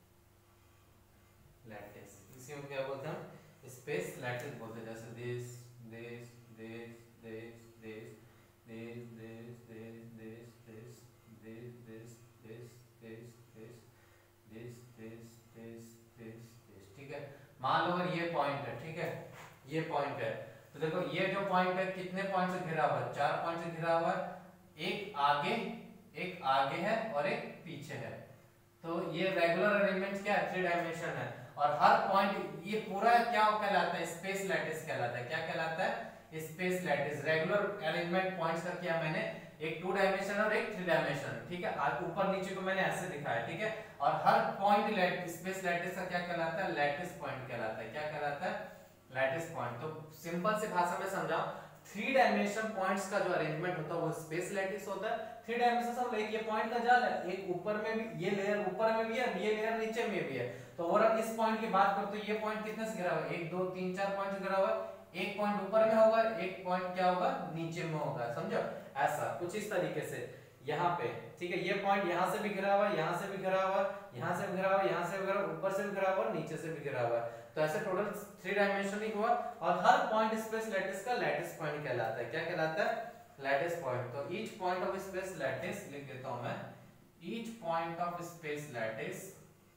lattice। इसी में क्या बोलते हैं, space lattice बोलते हैं। जैसे this this this this this this this this this this this this this this this this this this this। ठीक है, मान लो अगर ये पॉइंट है, ठीक है, ये पॉइंट है, तो देखो ये जो पॉइंट है कितने पॉइंट से घिरा हुआ है, चार पॉइंट से घिरा हुआ है, एक आगे एक आगे है और एक पीछे है। तो ये रेगुलर अरेंजमेंट क्या है, थ्री डायमेंशन है, और हर पॉइंट ये पूरा क्या कहलाता है, स्पेस लैटिस कहलाता है। क्या कहलाता है, space lattice. Regular arrangement points का किया मैंने, एक टू डायमेंशन और एक थ्री डायमेंशन। ठीक है, आज ऊपर नीचे को मैंने ऐसे दिखाया। ठीक है, और हर पॉइंट स्पेस लैटिस का क्या कहलाता है, लैटिस पॉइंट कहलाता है। क्या कहलाता है, लैटिस पॉइंट। तो सिंपल से भाषा में समझाओ, थ्री डायमेंशन पॉइंट्स का जो अरेंजमेंट होता है वो स्पेस लैटिस होता है। थ्री डायमेंशन सब, एक ये पॉइंट का जाल है, एक ऊपर में भी, ये लेयर ऊपर में भी है, ये लेयर नीचे में भी है। तो ओवरऑल इस पॉइंट की बात करो तो ये पॉइंट कितने से घिरा हुआ है, एक दो तीन चार पॉइंट से घिरा हुआ है। एक पॉइंट ऊपर में होगा, एक पॉइंट क्या होगा, नीचे में होगा। समझो, ऐसा कुछ इस तरीके से यहाँ पे। ठीक है, ये पॉइंट यहाँ से भी घिरा हुआ है, यहाँ से भी घिरा हुआ है, यहाँ से भी घिरा हुआ है, यहाँ से भी घिरा हुआ है, ऊपर से भी घिरा हुआ है, नीचे से भी घिरा हुआ है। तो ऐसे टोटल थ्री डायमेंशनल हुआ, और हर पॉइंट स्पेस लैटिस का लैटिस पॉइंट कहलाता है। क्या कहलाता है, लैटिस पॉइंट। तो each point of space lattice लिख देता हूं मैं, each point of space lattice,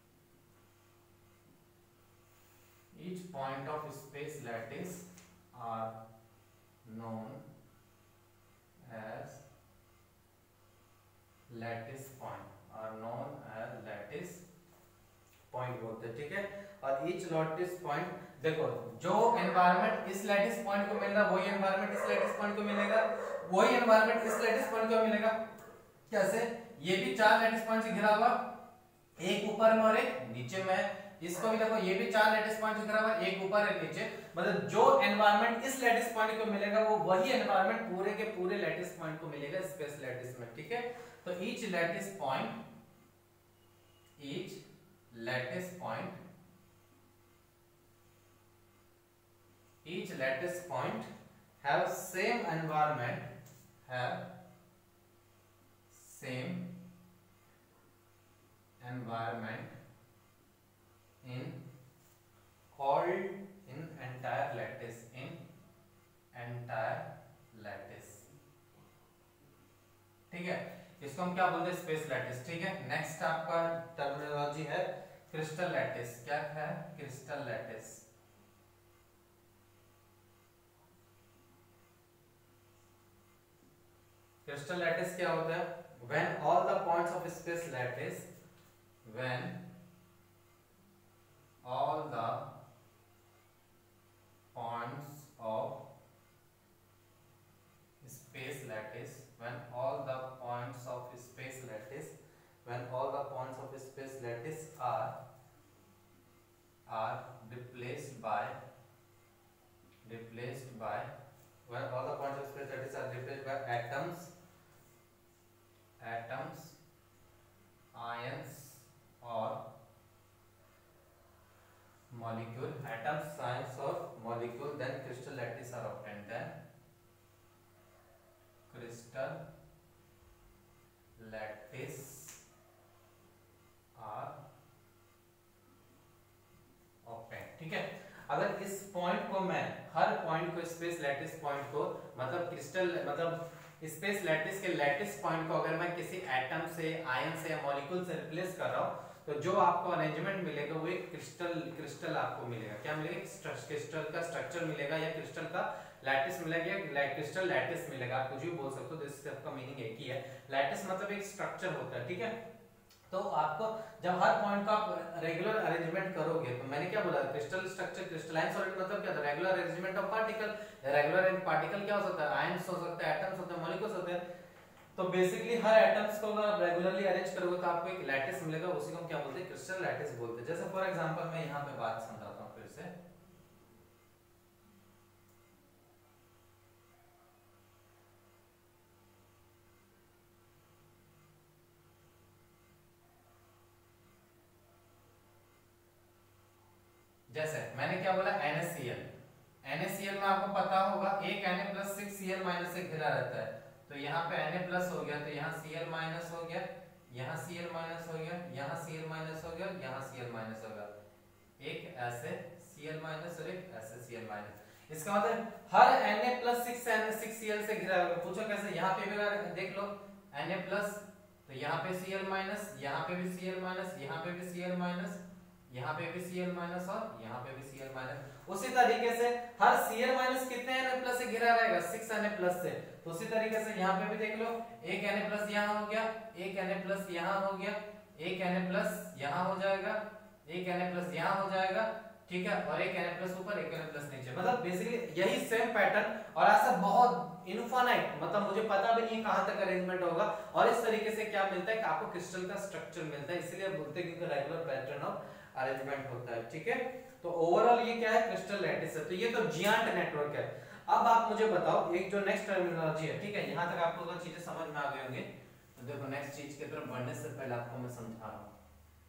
each point of space lattice are known as lattice point, are known as lattice point बोलते हैं। ठीक है, और ईच लैटिस पॉइंट, देखो जो एनवायरनमेंट इस लैटिस पॉइंट को मिल रहा है वही एनवायरनमेंट इस लैटिस पॉइंट को मिलेगा, वही एनवायरनमेंट इस लैटिस पॉइंट को मिलेगा। कैसे, ये भी चार लैटिस पॉइंट से घिरा हुआ, एक ऊपर में और एक नीचे में। इसको भी देखो, ये भी चार लैटिस पॉइंट से घिरा हुआ, एक ऊपर एक नीचे। मतलब जो एनवायरनमेंट इस लैटिस पॉइंट को मिलेगा वो वही एनवायरनमेंट पूरे के पूरे लैटिस पॉइंट को मिलेगा स्पेस लैटिस में। ठीक है, तो each lattice point, each lattice point, each lattice point have same environment, have same environment in all, in entire lattice, in entire lattice। ठीक है, इसको हम क्या बोलते हैं, स्पेस लैटिस। ठीक है, नेक्स्ट आपका टर्मिनोलॉजी है क्रिस्टल लैटिस। क्या है, क्रिस्टल लैटिस। क्रिस्टल लैटिस क्या होता है? When all the points of space lattice when all the points of space lattice when all the points of space lattice when all the points of space lattice are are replaced by replaced by when all the points of space lattice are replaced by atoms atoms ions or molecule atoms ions or molecule then crystal lattice are obtained then crystal lattice are obtained। ठीक है, अगर इस point को मैं हर point को space lattice point को मतलब क्रिस्टल मतलब स्पेस लैटिस के लैटिस पॉइंट को अगर मैं किसी एटम से आयन से या मॉलिक्यूल से रिप्लेस कर रहा हूं तो जो आपको अरेंजमेंट मिलेगा वो एक क्रिस्टल क्रिस्टल आपको मिलेगा। क्या मिलेगा? क्रिस्टल का स्ट्रक्चर मिलेगा या क्रिस्टल का लैटिस मिलेगा या क्रिस्टल लैटिस मिलेगा। आप कुछ भी बोल सकते हो, तो इसका आपका मीनिंग एक ही है। लैटिस मतलब एक स्ट्रक्चर होता है। ठीक है, तो आपको जब हर पॉइंट का आप रेगुलर अरेंजमेंट करोगे तो मैंने क्या बोला क्रिस्टल स्ट्रक्चर क्रिस्टलाइन सॉलिड मतलब क्या था? Regular arrangement of particle. Regular particle क्या हो सकता है? आयंस हो सकता है, एटम्स होते हैं, मॉलिक्यूल्स होते हैं। तो बेसिकली हर एटम्स को अगर आप रेगुलरली अरेंज करोगे तो आपको एक लैटिस मिलेगा, उसी को हम क्या बोलते हैं? क्रिस्टल लैटिस बोलते हैं। जैसे फॉर एग्जांपल मैं यहाँ पे बात समझाता हूँ फिर से। जैसे मैंने क्या बोला? NaCl NaCl में आपको पता होगा एक Na plus six Cl minus से घिरा रहता है। तो यहाँ पे Na प्लस हो गया तो यहाँ Cl माइनस हो गया, यहाँ Cl माइनस हो गया, यहाँ Cl माइनस हो गया, यहाँ Cl माइनस हो गया। एक ऐसे Cl माइनस और एक ऐसे Cl माइनस। इसका मतलब हर Na प्लस सिक्स Cl से घिरा होगा। पूछो कैसे? यहाँ पे भी देख लो Na प्लस तो यहाँ पे Cl माइनस, यहाँ पे भी Cl माइनस, यहाँ पे भी Cl माइनस, यहाँ पे भी Cl माइनस और यहाँ पे भी Cl माइनस। उसी तरीके से हर Cl माइनस कितने Na प्लस से घिरा रहेगा? सिक्स Na प्लस से। तो उसी तरीके से यहाँ पे भी देख लो एक Na प्लस यहाँ हो गया, एक Na प्लस यहाँ हो गया, एक Na प्लस यहाँ हो जाएगा, एक Na प्लस यहाँ हो जाएगा। ठीक है, और एक Na प्लस ऊपर, एक Na प्लस नीचे। मतलब बेसिकली यही सेम पैटर्न और ऐसा बहुत इनफाइनाइट, मतलब मुझे पता भी नहीं कहां तक अरेंजमेंट होगा। और इस तरीके से क्या मिलता है कि आपको क्रिस्टल का स्ट्रक्चर मिलता है, इसलिए बोलते हैं कि रेगुलर पैटर्न ऑफ अरेंजमेंट होता है। ठीक है, तो ओवरऑल ये क्या है? क्रिस्टल लैटिस है। तो ये तो जियांट नेटवर्क है। अब आप मुझे बताओ एक जो नेक्स्ट टर्मिनोलॉजी है। ठीक है, यहां तक आपको अगर चीजें समझ में आ गई होंगी तो देखो नेक्स्ट चीज की तरफ बढ़ने से पहले आपको मैं समझा रहा हूं।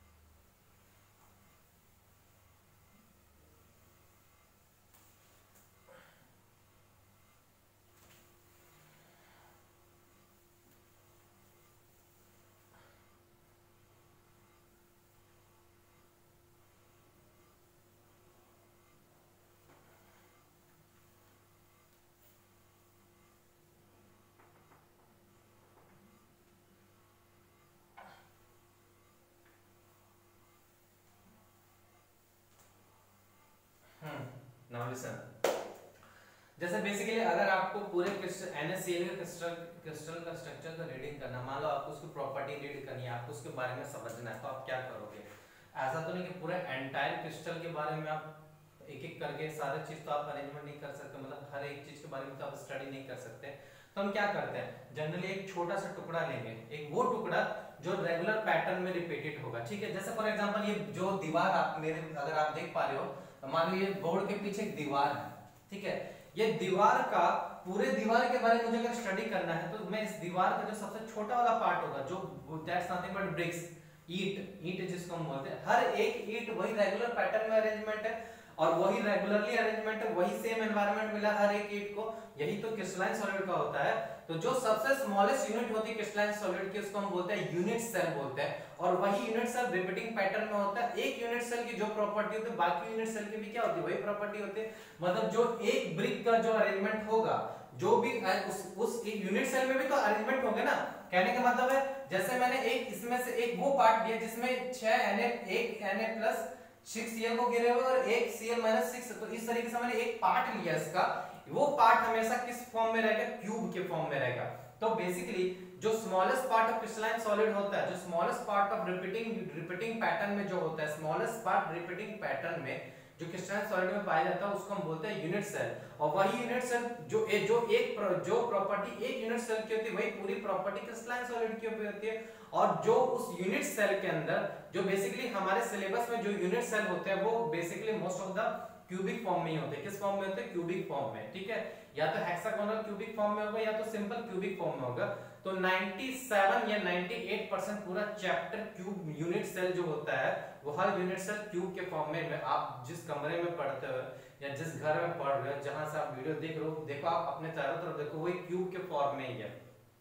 नाउ लिसन, जैसे बेसिकली अगर आपको पूरे क्रिस्टल NaCl के क्रिस्टल क्रिस्टल का स्ट्रक्चर का रीडिंग करना, मान लो आपको उसकी प्रॉपर्टी रीड करनी है, आपको उसके बारे में समझना है, तो आप क्या करोगे? ऐसा तो नहीं कि पूरा एंटायर क्रिस्टल के बारे में आप एक एक करके सारे चीज तो आप अरेंजमेंट नहीं कर सकते, मतलब हर एक चीज के बारे में तो आप स्टडी नहीं कर सकते। तो हम क्या करते हैं? जनरली एक छोटा सा टुकड़ा लेंगे, एक वो टुकड़ा जो रेगुलर पैटर्न में रिपीटेड होगा। ठीक है, जैसे फॉर एग्जांपल ये जो दीवार आप मेरे अगर आप देख पा रहे हो तो मान लो ये बोर्ड के पीछे एक दीवार है। ठीक है, ये दीवार का पूरे दीवार के बारे में मुझे अगर स्टडी करना है तो मैं इस दीवार का जो सबसे छोटा वाला पार्ट होगा जो दैट्स नथिंग बट ब्रिक्स, ईंट ईंट जिसको हम बोलते हैं, हर एक ईंट वही रेगुलर पैटर्न में अरेंजमेंट है और वही रेगुलरली अरेंजमेंट है, वही सेम एनवायरनमेंट मिला हर एक ईंट को। यही तो क्रिस्टलाइन सॉलिड का होता है। तो जो सबसे स्मॉलेस्ट यूनिट होती है क्रिस्टलाइन सॉलिड की उसको हम बोलते हैं यूनिट सेल बोलते हैं, और वही यूनिट सेल रिपीटिंग पैटर्न में होता है। एक यूनिट सेल की जो प्रॉपर्टी होती है बाकी यूनिट सेल की भी क्या होती है? वही प्रॉपर्टी होती है। मतलब जो एक ब्रिक का जो अरेंजमेंट होगा, जो भी उस उस यूनिट सेल में भी तो अरेंजमेंट होंगे ना। कहने का मतलब है जैसे मैंने एक इसमें से एक वो पार्ट लिया जिसमें छह Na एक Na प्लस सिक्स Cl को घेरे हुए और एक Cl माइनस सिक्स, तो इस तरीके से मैंने एक पार्ट लिया इसका, वो पार्ट हमेशा किस फॉर्म में रहेगा? क्यूब के फॉर्म में रहेगा। तो बेसिकली जो smallest part of crystalline solid होता है, जो smallest part of repeating repeating pattern में जो होता है, स्मॉलेस्ट पार्ट रिपीटिंग पैटर्न में जो क्रिस्टलाइन सॉलिड में पाया जाता है उसको हम बोलते हैं यूनिट सेल। और वही यूनिट सेल जो ए, जो एक जो प्रॉपर्टी एक यूनिट सेल की होती है वही पूरी प्रॉपर्टी क्रिस्टलाइन सॉलिड की होती है। और जो उस यूनिट सेल के अंदर जो बेसिकली हमारे सिलेबस में जो यूनिट सेल होते हैं वो basically most of the cubic form में ही होते हैं। किस फॉर्म में होते हैं? क्यूबिक फॉर्म में, ठीक है। या तो हेक्सागोनल क्यूबिक फॉर्म में होगा या तो सिंपल क्यूबिक फॉर्म में होगा। तो सत्तानवे या अट्ठानवे परसेंट पूरा चैप्टर क्यूब यूनिट सेल जो होता है वो हर यूनिट सेल क्यूब के फॉर्म में, आप जिस कमरे में पढ़ते हो या जिस घर में पढ़ रहे हो, जहां से आप वीडियो देख रहे हो, देखो आप अपने चारों तरफ देखो वही क्यूब के फॉर्म में ही है।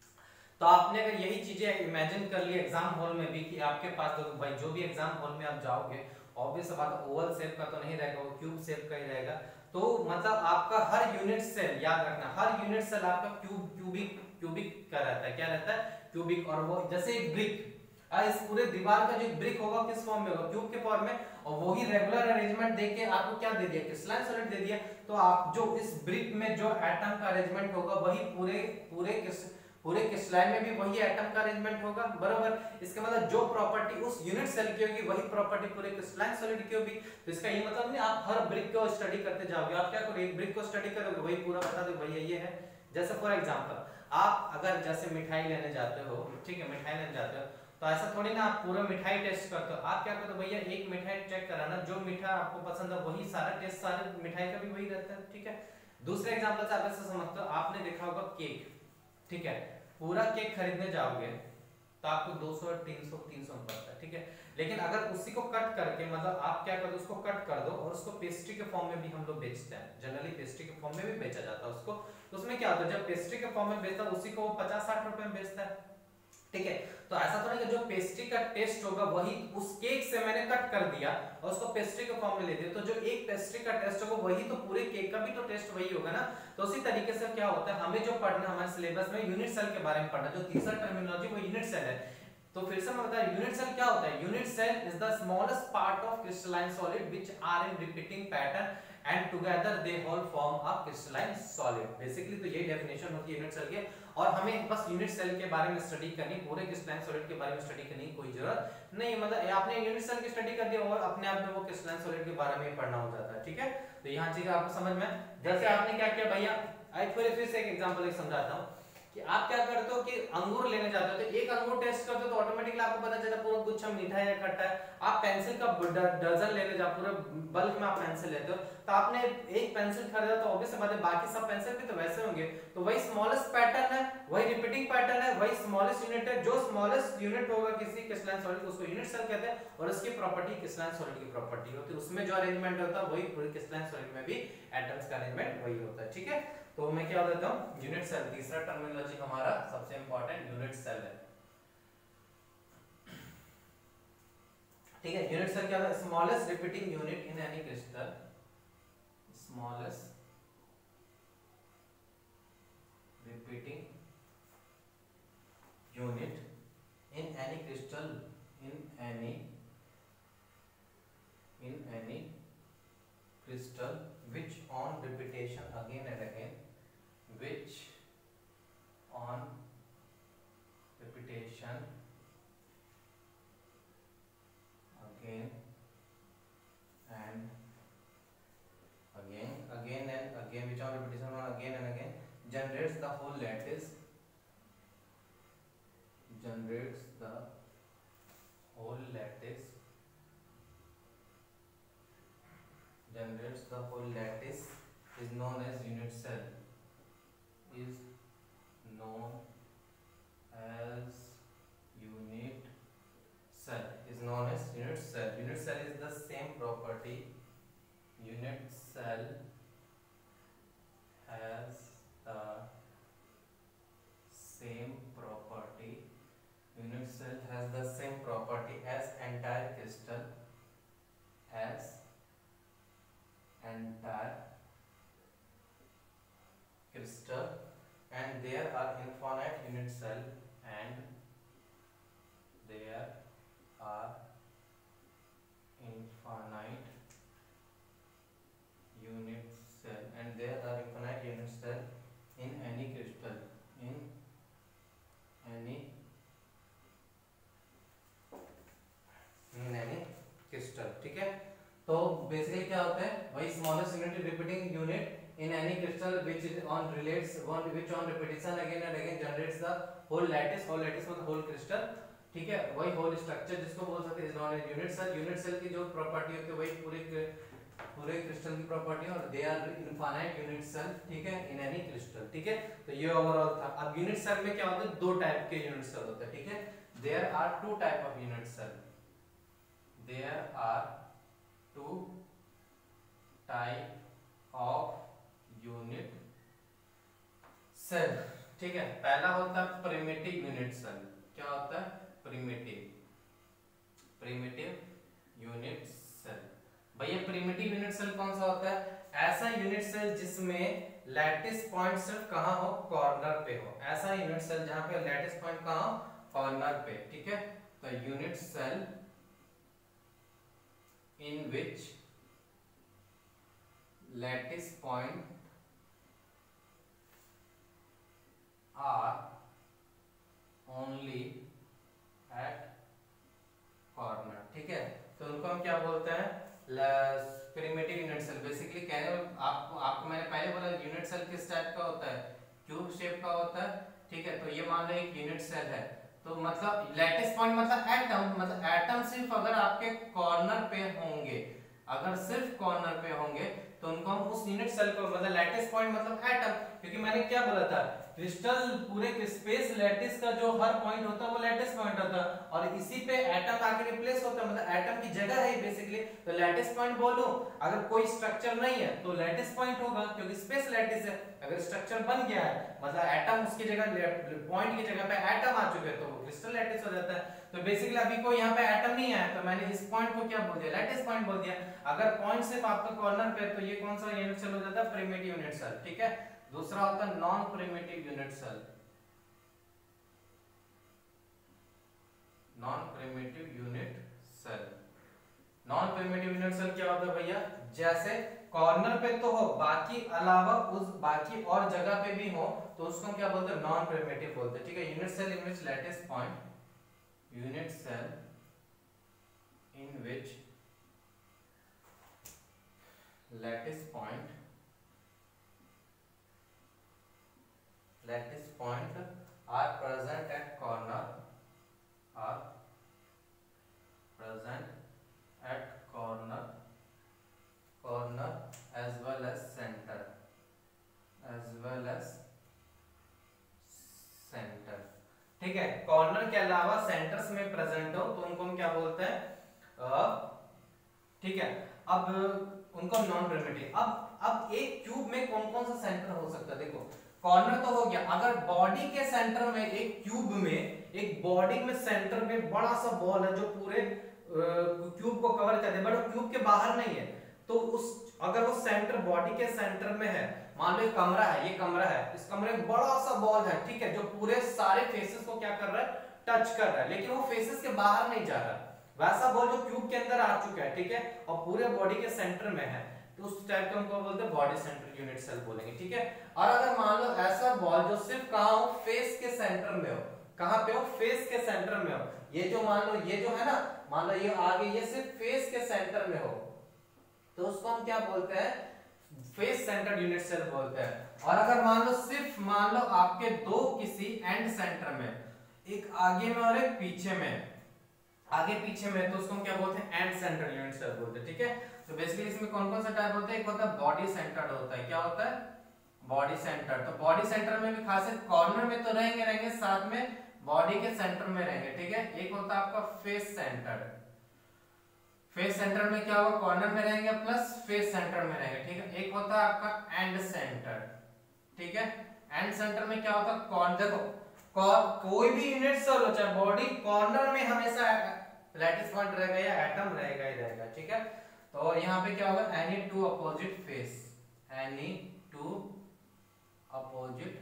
तो आपने अगर यही चीजें इमेजिन कर ली एग्जाम हॉल में भी कि आपके पास तो भाई जो भी एग्जाम हॉल में आप जाओगे ऑब्वियस बात ओवल शेप का तो नहीं रहेगा, वो क्यूब शेप का ही रहेगा। तो मतलब आपका हर यूनिट सेल, याद रखना, हर यूनिट सेल आपका क्यूब क्यूबिक क्यूबिक का रहता है। क्या रहता है? क्यूबिक। और वो जैसे एक ब्रिक, इस पूरे दीवार का जो ब्रिक होगा किस फॉर्म में होगा? क्यूब के फॉर्म में। और वही रेगुलर अरेंजमेंट देके आपको क्या दे दिया? क्रिस्टलाइन सॉलिड दे दिया। तो आप जो इस ब्रिक में जो एटम का अरेंजमेंट होगा वही पूरे पूरे पूरे क्रिस्टलाइन में भी वही एटम का अरेंजमेंट होगा, बराबर। इसका मतलब जो प्रॉपर्टी उस यूनिट सेल की होगी वही प्रॉपर्टी पूरे क्रिस्टलाइन सॉलिड की होगी। तो इसका ये मतलब नहीं आप हर ब्रिक को स्टडी करते जाओगे। आप क्या करोगे? एक ब्रिक को स्टडी करोगे वही पूरा बता दो भैया ये है। जैसे फॉर एग्जांपल आप अगर जैसे मिठाई लेने जाते हो, ठीक है, मिठाई लेने जाते हो तो ऐसा थोड़ी ना आप पूरा मिठाई टेस्ट करते हो। आप क्या करते हो? भैया एक मिठाई चेक कराना, जो मिठाई आपको पसंद है वही सारा टेस्ट सारे मिठाई का भी वही रहता है, ठीक है। दूसरे एग्जांपल से आप ऐसे समझते हो, आपने देखा होगा केक, ठीक है, पूरा केक खरीदने जाओगे तो आपको दो सौ तीन सौ तीन सौ पड़ता है, ठीक है। लेकिन अगर उसी को कट करके मतलब आप क्या कर दो, उसको कट कर दो और उसको पेस्ट्री के फॉर्म में भी हम लोग बेचते हैं, जनरली पेस्ट्री के फॉर्म में भी बेचा जाता है उसको। तो उसमें क्या होता है, जब पेस्ट्री के फॉर्म में बेचता है उसी को वो पचास साठ रुपए में बेचता है, ठीक है। तो ऐसा तो नहीं कि जो पेस्ट्री का टेस्ट होगा वही उस केक से मैंने कट कर दिया और उसको पेस्ट्री के फॉर्म में ले दिया, तो जो एक पेस्ट्री का टेस्ट होगा वही तो पूरे केक का भी तो टेस्ट वही होगा ना। तो उसी तरीके से क्या होता है, हमें जो पढ़ना हमारे सिलेबस में यूनिट सेल के बारे में पढ़ना, जो तीसरा टर्मिनोलॉजी वो यूनिट सेल है। तो फिर से मैं बता, यूनिट सेल क्या होता है? Unit cell is the smallest part of crystalline solid which are in repeating pattern and together they whole form a crystalline solid. Basically तो यही डेफिनेशन होती है यूनिट सेल के। और हमें बस यूनिट सेल के बारे में स्टडी करनी, पूरे क्रिस्टलाइन सॉलिड के बारे में स्टडी करने की कोई जरूरत नहीं। मतलब आपने यूनिट सेल की स्टडी कर दी और अपने आप में वो क्रिस्टलाइन सॉलिड के बारे में पढ़ना हो जाता है, ठीक है। तो यहाँ चीज आपको समझ में, जैसे आपने क्या किया भैया, आज फिर फिर से एक एग्जांपल एक समझाता हूँ कि आप क्या करते हो कि अंगूर लेने जाते हो तो एक अंगूर टेस्ट करते हो तो ऑटोमेटिकली आपको पता चलता है पूरा गुच्छा मीठा है या खट्टा है। आप पेंसिल का डजन लेने जाओ, पूरे बल्क में आप पेंसिल लेते हो तो आपने एक पेंसिल खरीदा तो ऑब्वियस बात है बाकी सब पेंसिल भी तो वैसे होंगे। तो वही स्मॉलेस्ट पैटर्न है, वही रिपीटिंग पैटर्न है, वही स्मॉलेस्ट यूनिट है। जो स्मॉलेस्ट यूनिट होगा किसी क्रिस्टलाइन सॉलिड को उसको यूनिट सेल कहते हैं और उसकी प्रॉपर्टी क्रिस्टलाइन सॉलिड की प्रॉपर्टी होती है। उसमें जो अरेंजमेंट होता है वही पूरे क्रिस्टलाइन सॉलिड में भी एटम्स का अरेंजमेंट वही होता है, ठीक है। तो मैं क्या बताता हूं, यूनिट सेल, तीसरा टर्मिनोलॉजी हमारा सबसे इंपॉर्टेंट यूनिट सेल है, ठीक है। यूनिट सेल क्या होता है? Smallest repeating unit in any crystal, smallest repeating unit in any crystal, in any in any crystal which on repetition again and again, which on repetition again and again again and again which on repetition on again and again generates the whole lattice generates the whole lattice generates the whole lattice is known as unit cell, is known as unit cell, is known as unit cell. Unit cell is the same property, unit cell has the same property, unit cell has the same property as entire crystal, as entire crystal, and there are infinite unit cell and there are infinite unit cell and there are infinite unit cell in any crystal, in होते हैं? वही smallest unit repeating unit in any crystal which on relates one which on repetition again and again generates the whole lattice, whole lattice मतलब whole crystal, ठीक है, वही whole structure जिसको बोल सकते हैं is known a unit cell. Unit cell की जो प्रॉपर्टी होती है वही पूरे पूरे क्रिस्टल की प्रॉपर्टी है, और they are infinite unit cell, ठीक है, इन एनी क्रिस्टल, ठीक है। तो ये ओवरऑल था। अब यूनिट सेल में क्या होता है? दो टाइप के यूनिट सेल होते हैं, ठीक है। There are two type of unit cell, there are two type of unit cell, ठीक है। पहला होता है प्रिमिटिव यूनिट सेल। क्या होता है? Primitive primitive unit cell. भैया प्रिमिटिव यूनिट सेल कौन सा होता है? ऐसा यूनिट सेल जिसमें लैटिस पॉइंट सिर्फ कहां हो? कॉर्नर पे हो। ऐसा यूनिट सेल जहां पे लैटिस पॉइंट कहां हो? कॉर्नर पे, ठीक है। तो unit cell in which lattice point are only at corner, ठीक है। तो उनको हम क्या बोलते हैं? Primitive unit cell. बेसिकली कहने आपको आपको मैंने पहले बोला यूनिट सेल किस टाइप का होता है? क्यूब शेप का होता है, ठीक है। तो ये मान लो एक यूनिट सेल है, तो मतलब लैटिस पॉइंट मतलब एटम, मतलब एटम सिर्फ अगर आपके कॉर्नर पे होंगे, अगर सिर्फ कॉर्नर पे होंगे तो उनको हम उस यूनिट सेल को मतलब लैटिस पॉइंट मतलब एटम, क्योंकि मैंने क्या बोला था? क्रिस्टल पूरे स्पेस लैटिस का जो हर पॉइंट होता है वो लैटिस पॉइंट होता है, और इसी पे एटम आके रिप्लेस होता है, मतलब एटम की जगह है बेसिकली। तो लैटिस पॉइंट बोलो, अगर कोई स्ट्रक्चर नहीं है तो लैटिस पॉइंट होगा, क्योंकि स्पेस लैटिस है। अगर स्ट्रक्चर बन गया है मतलब एटम उसकी जगह पॉइंट की जगह पे एटम आ चुके हैं तो वो क्रिस्टल लैटिस हो जाता है। तो बेसिकली अभी कोई यहाँ पे एटम नहीं आया तो मैंने इस पॉइंट को क्या बोल दिया? लैटिस पॉइंट बोल दिया। अगर पॉइंट सिर्फ आपका कॉर्नर पे तो ये कौन सा यूनिट सेल हो जाता है? प्रिमिटिव यूनिट सेल, ठीक है। दूसरा होता है non primitive unit cell. Non primitive unit cell. Non primitive unit cell क्या होता है भैया? जैसे कॉर्नर पे तो हो, बाकी अलावा उस बाकी और जगह पे भी हो तो उसको हम क्या बोलते हैं? नॉन प्रिमिटिव बोलते हैं, ठीक है। Unit cell in which lattice point unit cell in which lattice point lattice point are present at corner are present at corner corner as well as centre as well as centre, ठीक है। Corner के अलावा centres में present हो तो उनको हम क्या बोलते हैं? ठीक है। अब उनको नॉन प्रिमिटिव। अब अब एक क्यूब में कौन कौन सा सेंटर हो सकता है? देखो कॉर्नर तो हो गया, अगर बॉडी के सेंटर में एक क्यूब में एक बॉडी में सेंटर में बड़ा सा बॉल है जो पूरे क्यूब को कवर कर दे, बट वो क्यूब के बाहर नहीं है, तो उस अगर वो सेंटर बॉडी के सेंटर में है, मान लो ये कमरा है, ये कमरा है, इस कमरे में बड़ा सा बॉल है, ठीक है, जो पूरे सारे फेसेस को क्या कर रहा है? टच कर रहा है, लेकिन वो फेसेस के बाहर नहीं जा रहा। वैसा बॉल जो क्यूब के अंदर आ चुका है, ठीक है, और पूरे बॉडी के सेंटर में है, तो उस टाइप को हमको बोलते हैं बॉडी सेंटर यूनिट सेल बोलेंगे, ठीक है। और अगर मान लो ऐसा बॉल जो सिर्फ कहां हो? फेस के सेंटर में हो। कहां पे हो? फेस के सेंटर में हो। ये जो मान लो ये जो है ना, मान लो ये आगे, ये सिर्फ फेस के सेंटर में हो तो उसको हम क्या बोलते हैं? फेस सेंटर्ड यूनिट सेल बोलते हैं। और अगर मान लो सिर्फ मान लो आपके दो किसी एंड सेंटर में, एक आगे में और एक पीछे में, आगे पीछे में, तो उसको हम क्या बोलते हैं? एंड सेंटर्ड यूनिट सेल बोलते हैं, ठीक है। तो बेसिकली इसमें कौन कौन सा टाइप होता है? एक होता है बॉडी सेंटर्ड होता है। क्या होता है? Body centred. तो बॉडी सेंटर में भी खासियत कॉर्नर में तो रहेंगे रहेंगे साथ में बॉडी के सेंटर में रहेंगे, ठीक है। एक होता है आपका फेस सेंटर्ड। फेस सेंटर में क्या होगा? कॉर्नर में रहेंगे प्लस फेस सेंटर में रहेंगे, ठीक है। एक होता है आपका एंड सेंटर, ठीक है। एंड सेंटर में क्या होता है? कॉर्नर, देखो कोई भी यूनिट सेल हो चाहे बॉडी, कॉर्नर में हमेशा लैटिस पॉइंट रहेगा या एटम रहेगा ही रहेगा, ठीक है। तो यहाँ पे क्या होगा? Any two opposite face, any two opposite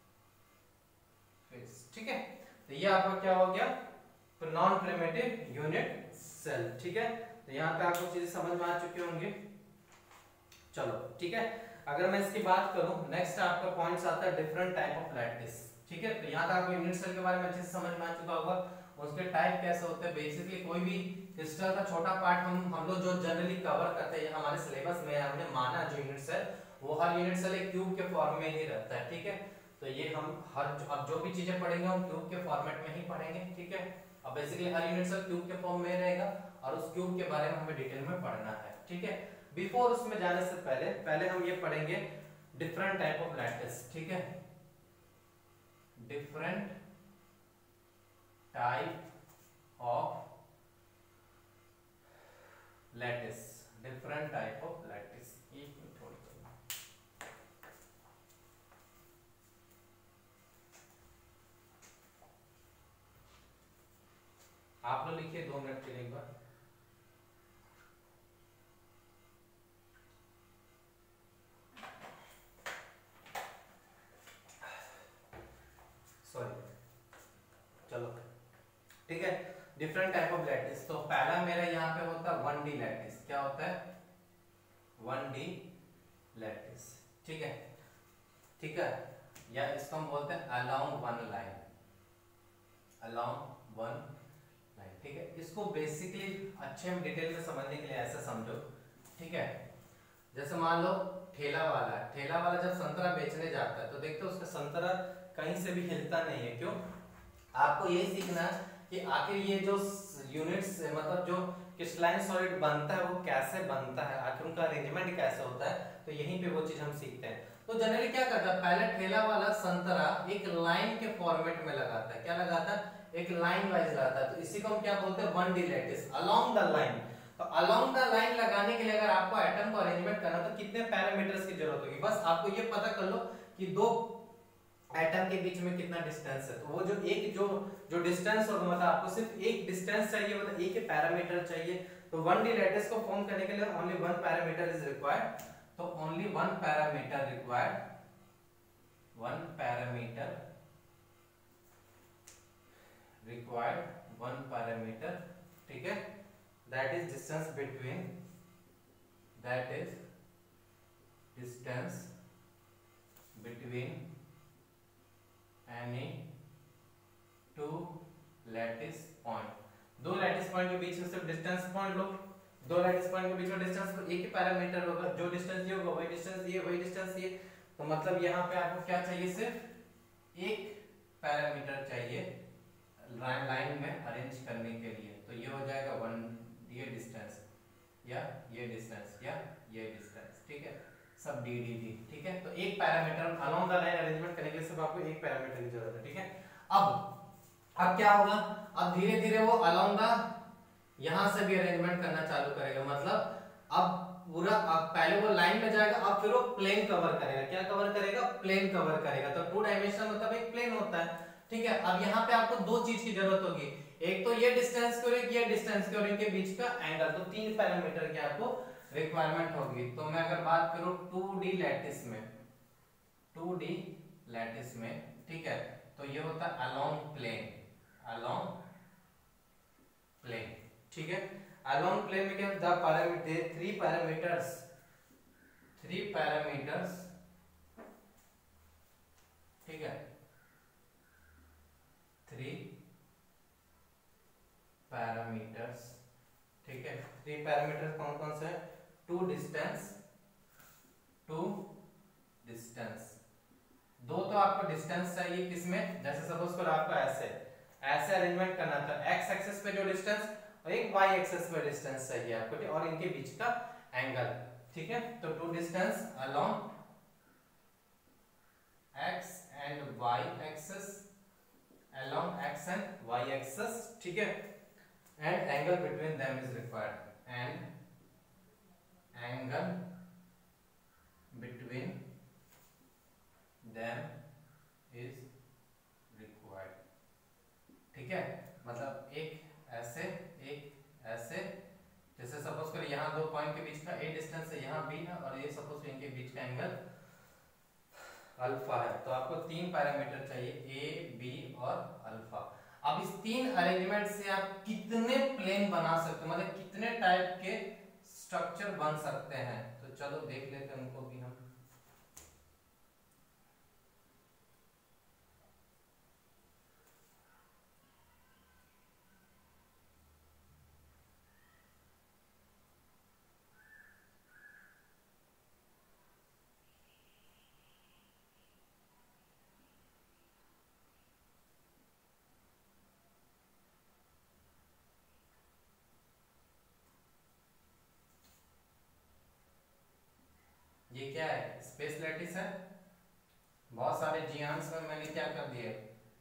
face, ठीक है। तो ये आपका क्या हो गया? तो नॉन प्रिमिटिव यूनिट सेल, ठीक है। तो यहाँ पे आपको चीजें समझ में आ चुकी होंगी। चलो ठीक है, अगर मैं इसकी बात करूं, नेक्स्ट आपका पॉइंट्स आता है डिफरेंट टाइप ऑफ लैटिस, ठीक है। तो यहाँ तक आपको यूनिट सेल के बारे में अच्छे से समझ में आ चुका होगा, उसके टाइप कैसे होते हैं, बेसिकली कोई भी क्रिस्टल का छोटा पार्ट हम हम लोग जो जनरली कवर करते हैं, हमारे सिलेबस में हमने माना जो यूनिट सेल वो हर यूनिट सेल एक क्यूब के फॉर्म में ही रहता है, ठीक है। तो ये हम हर अब जो भी चीजें पढ़ेंगे हम क्यूब के फॉर्मेट में ही पढ़ेंगे, ठीक है। अब बेसिकली हर यूनिट सेल क्यूब के फॉर्म में रहेगा और उस क्यूब के बारे में हमें डिटेल में पढ़ना है, ठीक है। बिफोर उसमें जाने से पहले पहले हम ये पढ़ेंगे डिफरेंट टाइप ऑफ लैटिस, ठीक है। Different type of lattice, different type of lattice. एक मिनट होल्ड करना। आप लोग लिखिए दो मिनट के लिए एक बार। सॉरी, चलो ठीक है। डिफरेंट टाइप ऑफ लैटिस, तो पहला मेरा यहाँ पे होता है वन डी लैटिस। क्या होता है? वन डी लैटिस, ठीक है, ठीक है। या इसको हम बोलते हैं along one line, along one line, ठीक है। इसको बेसिकली अच्छे में डिटेल में समझने के लिए ऐसा समझो, ठीक है। जैसे मान लो ठेला वाला है, ठेला वाला जब संतरा बेचने जाता है तो देखते हो उसका संतरा कहीं से भी हिलता नहीं है, क्यों? आपको यही सीखना है कि आखिर ये जो यूनिट्स मतलब जो क्रिस्टलाइन सॉलिड बनता है वो कैसे बनता है, आखिर उनका अरेंजमेंट कैसे होता है, तो यहीं पे वो चीज हम सीखते हैं। तो जनरली क्या करता है, पहले ठेला वाला संतरा एक लाइन के फॉर्मेट में लगाता है। क्या लगाता है? एक लाइन वाइज लगाता है। तो इसी को हम क्या बोलते हैं? One D lattice, along the line. तो अलोंग द लाइन लगाने के लिए अगर आपको एटम को अरेंजमेंट करना तो कितने पैरामीटर्स की जरूरत होगी? बस आपको ये पता कर लो कि दो एटम के बीच में कितना डिस्टेंस है। तो वो जो एक जो जो डिस्टेंस होगा मतलब आपको सिर्फ एक डिस्टेंस चाहिए, मतलब एक ही पैरामीटर चाहिए। तो वन डी लैटिस को फॉर्म करने के लिए only one parameter is required. तो only one parameter required, one parameter required, one parameter, ठीक है। That is distance between, that is distance between any two lattice point. दो लैटिस पॉइंट के बीच में सिर्फ डिस्टेंस पॉइंट लो, दो लैटिस पॉइंट के बीच में डिस्टेंस एक ही पैरामीटर होगा, जो डिस्टेंस ये होगा वही डिस्टेंस ये, वही डिस्टेंस ये। तो मतलब यहाँ पे आपको क्या चाहिए? सिर्फ एक पैरामीटर चाहिए लाइन में अरेंज करने के लिए। तो ये हो जाएगा वन, ये डिस्टेंस या ये डिस्टेंस या ये डिस्टेंस, ठीक है, सब डी डी डी, ठीक है। तो एक parameter along the line arrangement करने के लिए सिर्फ आपको एक पैरामीटर की जरूरत है, ठीक है। अब अब क्या होगा? अब धीरे धीरे वो अलोंग द यहां से भी अरेंजमेंट करना चालू करेगा। मतलब अब पूरा अब पहले वो लाइन में जाएगा, अब फिर वो प्लेन कवर करेगा। क्या कवर करेगा? प्लेन कवर करेगा। तो टू डायमेंशनल मतलब एक प्लेन होता है, ठीक है। अब यहाँ पे आपको दो चीज की जरूरत होगी, एक तो ये डिस्टेंस की और एक ये डिस्टेंस की और इनके बीच का एंगल। तो तीन पैरामीटर की आपको रिक्वायरमेंट होगी। तो मैं अगर बात करूं टू डी लैटिस में, टू डी लैटिस में, ठीक है, तो ये होता है अलोंग प्लेन, अलोंग प्लेन, ठीक है। अलोंग प्लेन में क्या the parameter, three parameters, three parameters, ठीक है, थ्री पैरामीटर्स, ठीक है। थ्री पैरामीटर्स कौन कौन से हैं? टू डिस्टेंस, टू डिस्टेंस, दो तो आपको डिस्टेंस चाहिए किसमें? जैसे सपोज करो आपको ऐसे ऐसे अरेंजमेंट करना था, एक्स एक्सिस पे जो डिस्टेंस और एक वाई एक्सिस पे डिस्टेंस चाहिए आपको, और इनके बीच का एंगल, ठीक है। तो two distance along X and Y axis, along X and Y axis, ठीक है, and angle between them is required, and angle between them is required, ठीक है। मतलब एक ऐसे एक ऐसे, जैसे सपोज करो यहाँ दो पॉइंट के बीच का ए डिस्टेंस है, यहाँ बी है, और ये सपोज इनके बीच का एंगल अल्फा है। तो आपको तीन पैरामीटर चाहिए, ए बी और अल्फा। अब इस तीन अरेंजमेंट से आप कितने प्लेन बना सकते हो, मतलब कितने टाइप के स्ट्रक्चर बन सकते हैं? तो चलो देख लेते हैं उनको भी हम।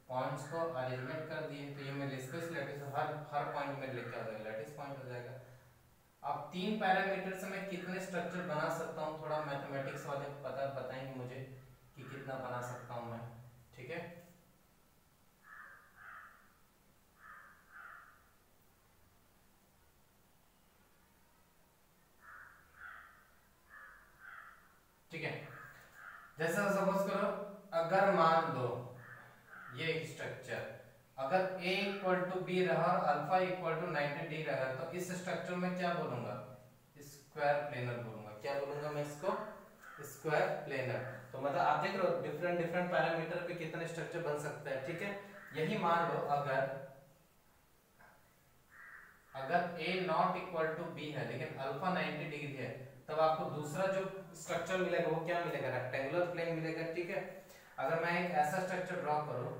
पॉइंट्स को अरेंजमेंट कर दिए, तो ये मेरे स्पेस लैटिस हर हर पॉइंट में लेके आ जाएगा, लैटिस पॉइंट हो जाएगा। अब तीन पैरामीटर से मैं कितने स्ट्रक्चर बना सकता हूँ, थोड़ा मैथमेटिक्स वाले पता बताएंगे मुझे कि कितना बना सकता हूँ मैं, ठीक है। ठीक है, जैसे सपोज करो, अगर मान लो ये स्ट्रक्चर अगर a इक्वल टू बी रहा और alpha equal to ninety degree रहा, तो इस स्ट्रक्चर में क्या बोलूंगा, स्क्वायर प्लेनर बोलूंगा। क्या बोलूंगा मैं इसको, स्क्वायर प्लेनर। तो मतलब आप देख रहे हो डिफरेंट डिफरेंट पैरामीटर पे कितने स्ट्रक्चर बन सकते हैं, ठीक है। यही मान लो अगर अगर a not equal to b है लेकिन अल्फा नाइंटी डिग्री है, तब आपको दूसरा जो स्ट्रक्चर मिलेगा वो क्या मिलेगा, रेक्टेंगुलर प्लेन मिलेगा, ठीक है। अगर मैं एक ऐसा स्ट्रक्चर ड्रॉ करूं,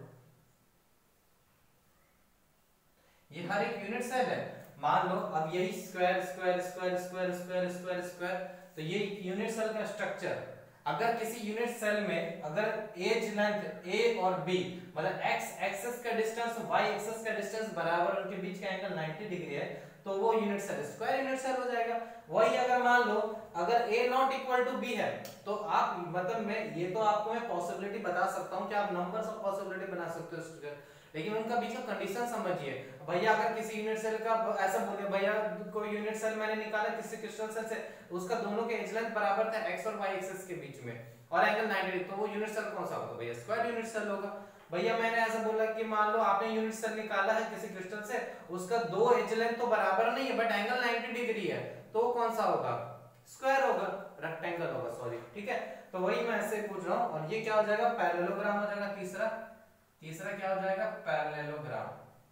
ये हर एक यूनिट सेल है, मान लो अब यही square square square square square square square, तो ये यूनिट सेल का स्ट्रक्चर, अगर किसी यूनिट सेल में अगर एज लेंथ a और b मतलब x एक्सिस का डिस्टेंस y एक्सिस का डिस्टेंस बराबर, उनके बीच का एंगल नाइंटी डिग्री है, तो वो unit cell square unit cell हो जाएगा। वही अगर मान लो अगर a not equal to b है, तो आप मतलब मैं ये तो आपको मैं पॉसिबिलिटी बता सकता हूं कि आप नंबर्स ऑफ पॉसिबिलिटी बना सकते हो, लेकिन उनका बीच का कंडीशन समझिए। भैया अगर किसी यूनिट सेल का ऐसा बोले, भैया कोई यूनिट सेल मैंने निकाला किसी क्रिस्टल सेल से, उसका दोनों के एज लेंथ बराबर था x और y एक्सिस के बीच में और एंगल नाइंटी डिग्री, तो वो यूनिट सेल कौन सा होगा भैया, स्क्वायर यूनिट सेल होगा। भैया मैंने ऐसा बोला कि मान लो आपने यूनिट सेल निकाला है किसी क्रिस्टल से, उसका दो एज लेंथ तो बराबर नहीं है बट एंगल नाइंटी डिग्री है, तो वो कौन सा होगा, स्क्वायर होगा, रेक्टेंगल होगा, सॉरी, ठीक है। तो वही मैं ऐसे पूछ रहा हूं, और ये क्या हो जाएगा, पैरेललोग्राम हो जाएगा। तीसरा तीसरा क्या हो जाएगा, पैरेललोग्राम।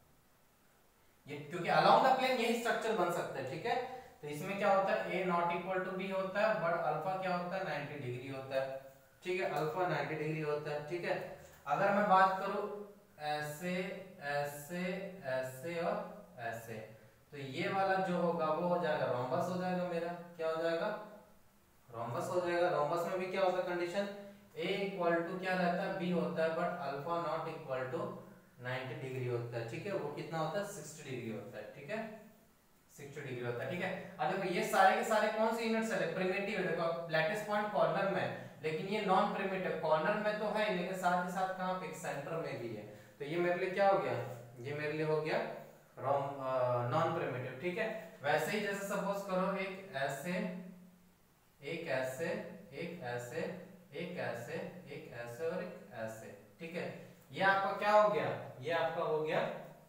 ये क्योंकि अलोंग द प्लेन यही स्ट्रक्चर बन सकता है, ठीक है। तो इसमें क्या होता है, a not equal to b होता है, बट अल्फा क्या होता है, नाइंटी डिग्री होता है, ठीक है, अल्फा नाइंटी डिग्री होता है, ठीक है। अगर मैं बात करूं ऐसे ऐसे ऐसे और ऐसे, तो ये वाला जो होगा वो हो जाएगा रोम्बस हो जाएगा मेरा, क्या हो जाएगा, रोम्बस हो जाएगा। रोम्बस में भी क्या होता है कंडीशन, a इक्वल टू क्या रहता है, b होता है, but alpha not equal to ninety degree होता है, ठीक है। वो कितना होता है, सिक्सटी डिग्री होता है, ठीक है, सिक्सटी डिग्री होता है, ठीक है। अब देखो ये सारे के सारे कौन से यूनिट सेल है, प्रिमिटिव है, देखो लैटिस पॉइंट कॉर्नर में, लेकिन ये नॉन प्रिमिटिव, कॉर्नर में तो है लेकिन साथ ही साथ कहां पे, सेंटर में भी है, तो ये मेरे लिए क्या हो गया, ये मेरे लिए हो गया रोम नॉन प्रिमिटिव, ठीक है। वैसे ही जैसे सपोज करो एक ऐसे एक ऐसे एक ऐसे एक ऐसे एक ऐसे और एक ऐसे, ठीक है। ये आपका क्या हो गया, ये आपका हो गया,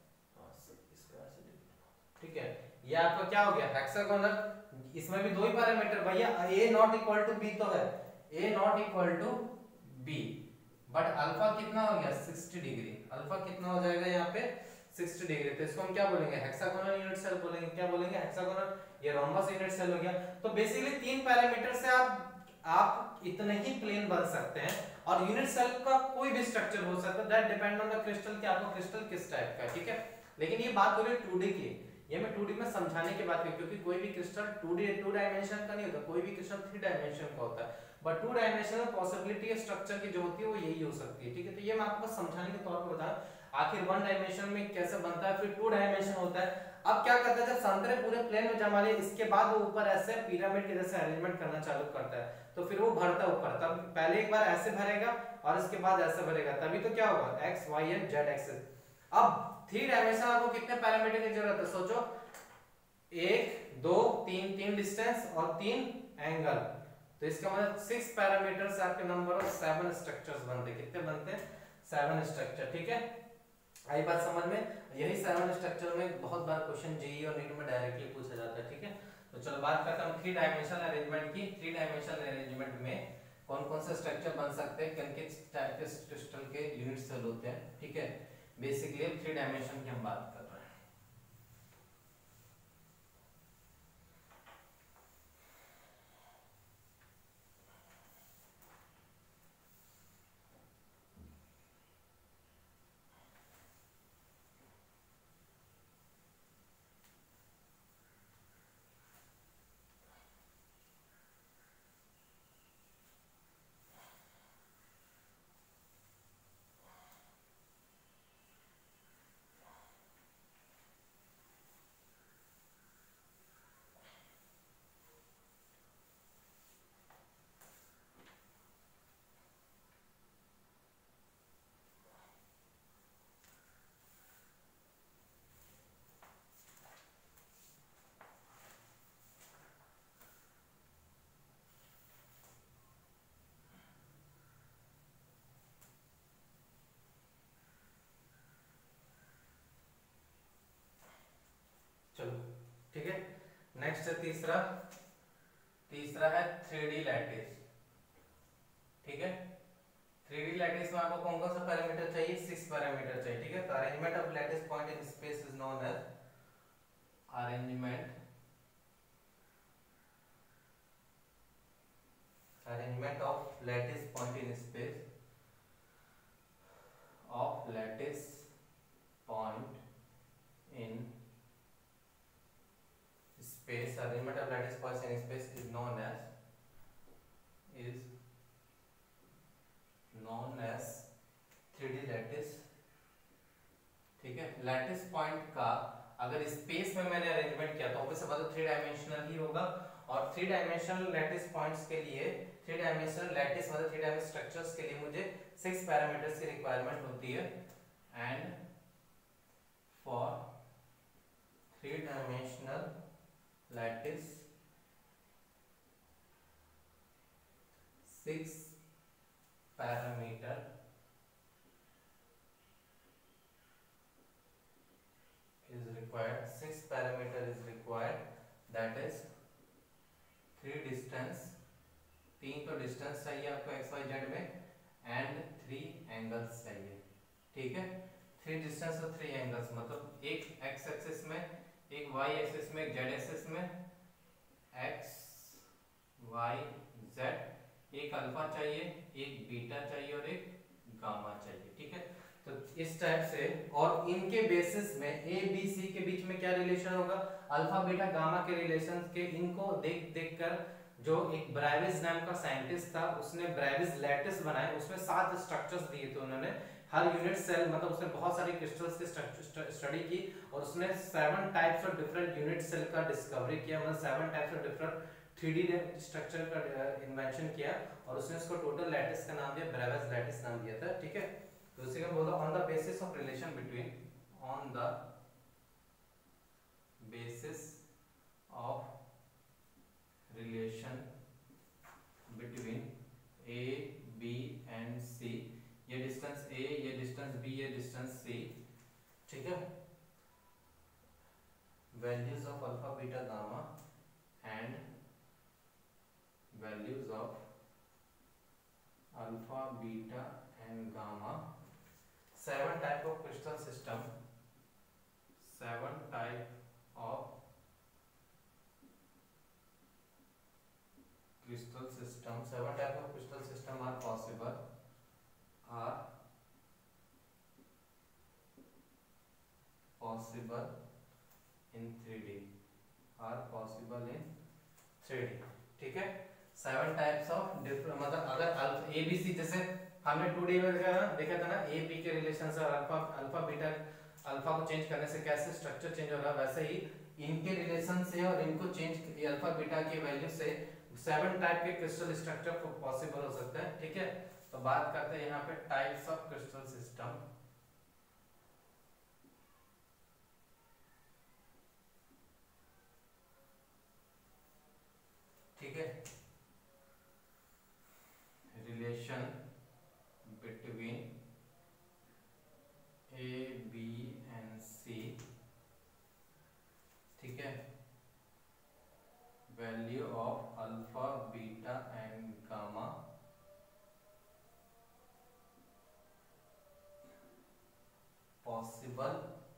ठीक है, ये आपका क्या हो गया, हेक्सागोनल। इसमें भी दो ही पैरामीटर भैया, a not equal to b तो है, a not equal to b, but alpha कितना हो गया, सिक्सटी डिग्री, अल्फा कितना हो जाएगा यहाँ पे, सिक्सटी डिग्री, तो इसको हम क्या बोलेंगे, हेक्सागोनल यूनिट सेल बोलेंगे, क्या बोलेंगे, हेक्सागोनल। ये रोम्बस यूनिट सेल हो गया। तो बेसिकली तीन पैरामीटर से आप आप इतने ही प्लेन बन सकते हैं, और यूनिट सेल का कोई भी स्ट्रक्चर हो सकता है, that depend on the crystal कि आपको क्रिस्टल किस टाइप का है, ठीक है। लेकिन ये बात हो रही है टू डी की, ये मैं टू डी में समझाने की बात की, क्योंकि कोई भी crystal two D two dimension का नहीं होता, कोई भी क्रिस्टल थ्री डायमेंशन का होता है, but two dimensional possibility structure की जो होती है वो यही हो सकती है, ठीक है। तो ये मैं आपको बस समझाने के तौर पर बताया, आखिर वन डायमेंशन में कैसे बनता है, फिर टू डायमेंशन होता है। अब क्या करता है, जब संतरे पूरे प्लेन में जमा लिए, इसके बाद वो ऊपर ऐसे पिरामिड के जैसे अरेंजमेंट करना चालू करता है, तो फिर वो भरता है ऊपर, तब पहले एक बार ऐसे भरेगा और इसके बाद ऐसे भरेगा, तभी तो क्या होगा, X Y and Z axis. अब थ्री डायमेंशन आपको कितने पैरामीटर की जरूरत है, सोचो, एक दो तीन, तीन डिस्टेंस और तीन एंगल, तो इसका मतलब सिक्स पैरामीटर से आपके नंबर ऑफ सेवन स्ट्रक्चर्स बनते, कितने बनते हैं, सेवन स्ट्रक्चर, ठीक है। आई बात समझ में, यही सेवन स्ट्रक्चर में बहुत बार क्वेश्चन जेईई और नीट में डायरेक्टली पूछा जाता है, ठीक है। तो चलो बात करते हैं थ्री डायमेंशनल अरेंजमेंट की। थ्री डायमेंशनल अरेंजमेंट में कौन कौन से स्ट्रक्चर बन सकते हैं, किन किस टाइप के क्रिस्टल के यूनिट सेल होते हैं, ठीक है। बेसिकली थ्री डायमेंशन की हम बात कर रहे हैं। नेक्स्ट तीसरा तीसरा है थ्री डी लैटिस, ठीक है। थ्री डी लैटिस में आपको कौन कौन सा पैरामीटर चाहिए, सिक्स पैरामीटर चाहिए, ठीक है। तो arrangement of lattice point in space is known as arrangement arrangement of lattice point in space of lattice point in space arrangement of lattice points in space is known as is known as three D lattice, ठीक है। Lattice point का अगर space में मैंने arrangement किया तो obvious बात है थ्री डायमेंशनल ही होगा, और थ्री डायमेंशनल लैटिस पॉइंट्स के लिए थ्री डायमेंशनल लैटिस मतलब थ्री डायमेंशनल स्ट्रक्चर्स के लिए मुझे सिक्स पैरामीटर्स की रिक्वायरमेंट होती है, and for three dimensional lattice six parameter is required, six parameter is required, that is three distance, तीन तो डिस्टेंस चाहिए आपको एक्स वाई जेड में, एंड थ्री एंगल्स चाहिए, ठीक है। थ्री डिस्टेंस और थ्री एंगल्स मतलब एक एक्स एक्सिस में, एक वाई एक्सिस में, एक जेड एक्सिस में, एक्स वाई जेड, एक अल्फा चाहिए, एक बीटा चाहिए और एक गामा चाहिए, ठीक है। तो इस टाइप से, और इनके बेसिस में ए बी सी के बीच में क्या रिलेशन होगा, अल्फा बीटा गामा के रिलेशन के, इनको देख देख कर जो एक ब्राइविस नाम का साइंटिस्ट था उसने ब्राइविस लैटिस बनाए, उसमें सात स्ट्रक्चर्स दिए थे उन्होंने, हर यूनिट सेल मतलब उसने बहुत सारे क्रिस्टल्स की स्टडी की, और उसने seven types of different unit cell का डिस्कवरी किया, मतलब seven types of different three D structure का इन्वेंशन किया, और उसने उसको टोटल लैटिस का नाम दिया, ब्राइविस लैटिस नाम दिया था, ठीक है। तो उसी का बोला on the basis of relation between on the basis of relation between A B and C, ये डिस्टेंस ए, ये डिस्टेंस बी, ये डिस्टेंस सी, ठीक है। Values of alpha beta gamma and values of alpha beta and gamma, seven type of crystal system, seven type of crystal system, seven type of crystal system are possible, are possible in three D, are possible in three D, ठीक है। Seven types of different, मतलब अगर A B C, जैसे हमने to D में देखा ना देखा था ना ए बी के रिलेशन से, अल्फा अल्फा बीटा अल्फा को चेंज करने से कैसे स्ट्रक्चर चेंज हो रहा है, वैसे ही इनके रिलेशन से और इनको चेंज अल्फा बीटा की वैल्यू से सेवन टाइप के क्रिस्टल स्ट्रक्चर पॉसिबल हो सकता है, ठीक है। तो बात करते हैं यहाँ पे टाइप्स ऑफ क्रिस्टल सिस्टम, ठीक है। Relation between A B and C, ठीक है। Value of alpha beta and gamma, possible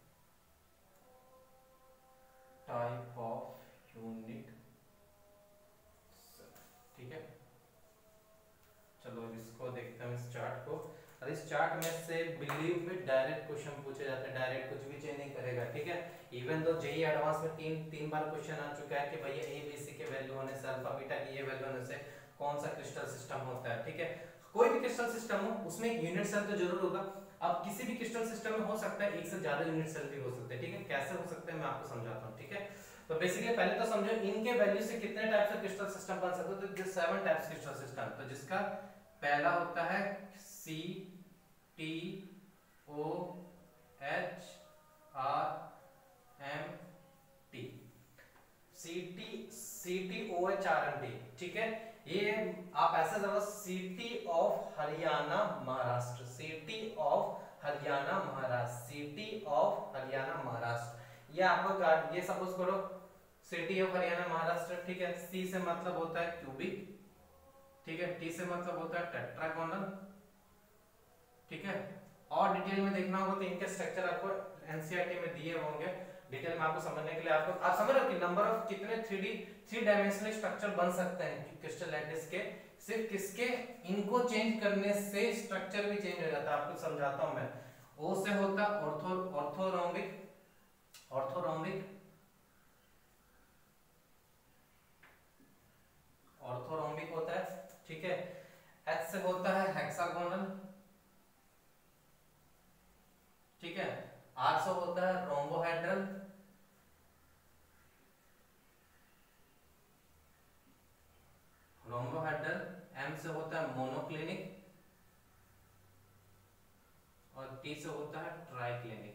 type of unit, ठीक है। चलो इसको देखते हैं, इस चार्ट को, और इस चार्ट में से बिलीव में डायरेक्ट क्वेश्चन पूछे जाते हैं, डायरेक्ट कुछ भी चेंज नहीं करेगा, ठीक है। इवन तो जेई एडवांस में तीन तीन बार क्वेश्चन आ चुका है कि भैया ए बी सी के वैल्यू होने से, अल्फा बीटा की ये वैल्यू होने से कौन सा क्रिस्टल सिस्टम होता है, ठीक है। कोई भी क्रिस्टल सिस्टम हो उसमें एक यूनिट सेल तो जरूर होगा। अब किसी भी क्रिस्टल सिस्टम में हो सकता है एक से ज्यादा यूनिट सेल भी हो सकते हैं, ठीक है। कैसे हो सकते हैं मैं आपको समझाता हूँ, ठीक है। तो बेसिकली पहले तो समझो इनके वैल्यू से कितने टाइप्स ऑफ क्रिस्टल सिस्टम बन सकते हैं, तो सेवन टाइप्स क्रिस्टल सिस्टम, तो जिसका पहला होता है C T O H R M T, C T C T O H R M T, ठीक है। ये आप ऐसा समझो city of Haryana Maharashtra, city of Haryana Maharashtra, city of Haryana Maharashtra, ये आपको ये सपोज करो सिटी ऑफ हरियाणा महाराष्ट्र, ठीक है। सी से मतलब होता है क्यूबिक, ठीक है। टी से मतलब होता है टेट्रागोनल, ठीक है। और डिटेल में देखना होगा तो इनके स्ट्रक्चर आपको एनसीईआरटी में दिए होंगे, डिटेल में आपको समझने के लिए। आपको आप समझ रहे हो कि नंबर ऑफ कितने three D three dimensional structure बन सकते हैं क्रिस्टल लैटिस के, सिर्फ किसके, इनको चेंज करने से स्ट्रक्चर भी चेंज हो जाता है। आपको समझाता हूं मैं। ओ से होता ऑर्थो ऑर्थोरोम्बिक, ऑर्थोरोम्बिक ऑर्थोरोम्बिक होता है, ठीक है। एच से होता है हेक्सागोनल, ठीक है। आर से होता है रोम्बोहेड्रल, रोम्बोहेड्रल। एम से होता है मोनोक्लिनिक और टी से होता है ट्राइक्लिनिक,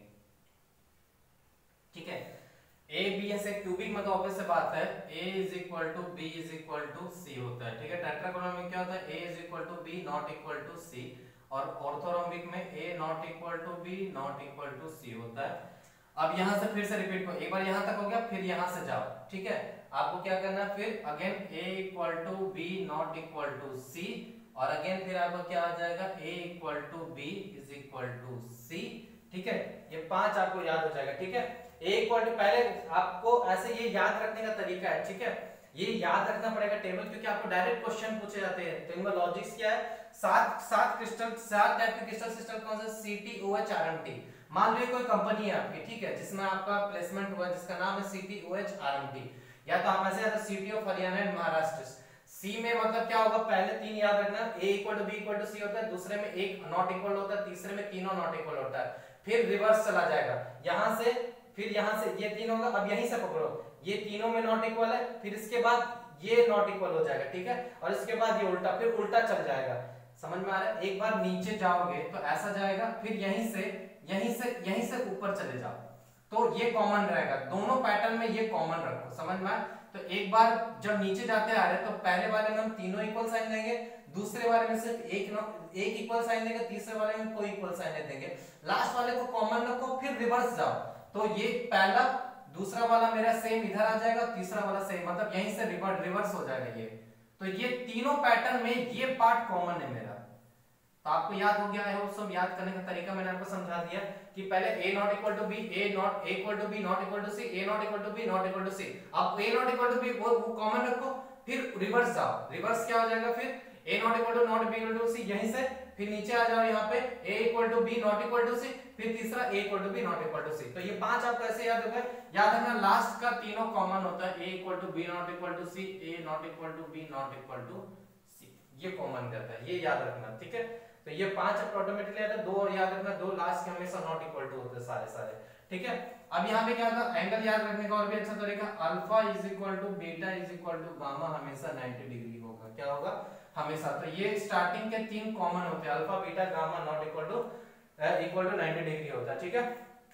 ठीक है। ए बी ऐसे क्यूबिक मतलब ऑब्वियस से बात है, A is equal to B is equal to C होता है, ठीक है। टेट्रागोनल में क्या होता है, A is equal to B not equal to C, और ऑर्थोरोम्बिक में A not equal to B not equal to C होता है। अब यहां से फिर से रिपीट करो, एक बार यहां तक हो गया, फिर यहां से जाओ, ठीक है। आपको क्या करना है, फिर again A equal to B not equal to C, और अगेन फिर आपका क्या आ जाएगा, A equal to B is equal to C, ठीक है। ये पांच आपको याद हो जाएगा, ठीक है। A इक्वल टू, पहले आपको ऐसे ये याद रखने का तरीका है, ठीक है। ये याद रखना पड़ेगा टेबल, क्योंकि आपको डायरेक्ट क्वेश्चन पूछे जाते हैं। तो इनका लॉजिक्स क्या है, सात सात क्रिस्टल, सात टाइप के क्रिस्टल सिस्टम कौन सा, C T O H R M T. मान लीजिए कोई कंपनी है आपकी, ठीक है, जिसमें आपका प्लेसमेंट हुआ, जिसका नाम है C T O H R M T, या तो आप ऐसे या तो city of Haryana and Maharashtra. C में मतलब क्या होगा, पहले तीन याद रखना, A equal to B equal to C होता है, दूसरे में एक नॉट इक्वल होता है, तीसरे में तीनों नॉट इक्वल होता है, फिर रिवर्स चला जाएगा यहां से, फिर यहां से ये तीन होगा। अब यहीं से पकड़ो, ये तीनों में नॉट इक्वल है, फिर इसके बाद ये नॉट इक्वल हो जाएगा, ठीक है। और इसके बाद ये उल्टा, फिर उल्टा चल जाएगा। समझ में आ रहा है। एक बार नीचे जाओगे तो ऐसा जाएगा, फिर यहीं से यहीं से यहीं से ऊपर चले जाओ, तो ये कॉमन रहेगा। दोनों पैटर्न में ये कॉमन रखो, समझ में आया। तो एक बार जब नीचे जाते आ रहे तो पहले वाले में हम तीनों इक्वल साइन देंगे, दूसरे वाले में सिर्फ एक एक इक्वल साइन देंगे, तीसरे वाले में कोई इक्वल साइन नहीं देंगे, लास्ट वाले को कॉमन रखो, फिर रिवर्स जाओ। तो ये पहला दूसरा वाला मेरा सेम इधर आ जाएगा, तीसरा वाला सेम, मतलब यहीं से रिवर्स रिवर्स हो जाएगा ये। तो ये तीनों पैटर्न में ये पार्ट कॉमन है मेरा। तो आपको याद हो गया है, वो सब याद करने का तरीका मैंने आपको समझा दिया कि पहले a not equal to b, a not a equal to b not equal to c, a not equal to b not equal to c। अब a not equal to b वो कॉमन रखो, फिर रिवर्स जाओ, reverse क्या हो जाएगा, फिर a not equal to not b equal to c, यहीं से फिर नीचे आ जाओ, यहाँ पे a equal to b not equal to c, फिर तीसरा a equal to b not equal to c। तो ये पांच आपको ऐसे याद होगा। याद रखना लास्ट का तीनों कॉमन होता है, a equal to b not equal to c, a not equal to b not equal to c, ये कॉमन रहता है, ये याद रखना, ठीक है। तो ये पांच आपको ऑटोमेटिकली आता है, दो और याद रखना, दो लास्ट के हमेशा नॉट इक्वल टू होते हैं सारे सारे, ठीक है। अब यहाँ पे क्या था, एंगल याद रखने का और भी अच्छा तरीका, alpha is equal to beta is equal to gamma हमेशा नब्बे डिग्री होगा। क्या होगा, हमेशा। तो ये स्टार्टिंग के तीन कॉमन होते हैं, alpha beta gamma not equal to equal to नब्बे डिग्री होता है, ठीक है।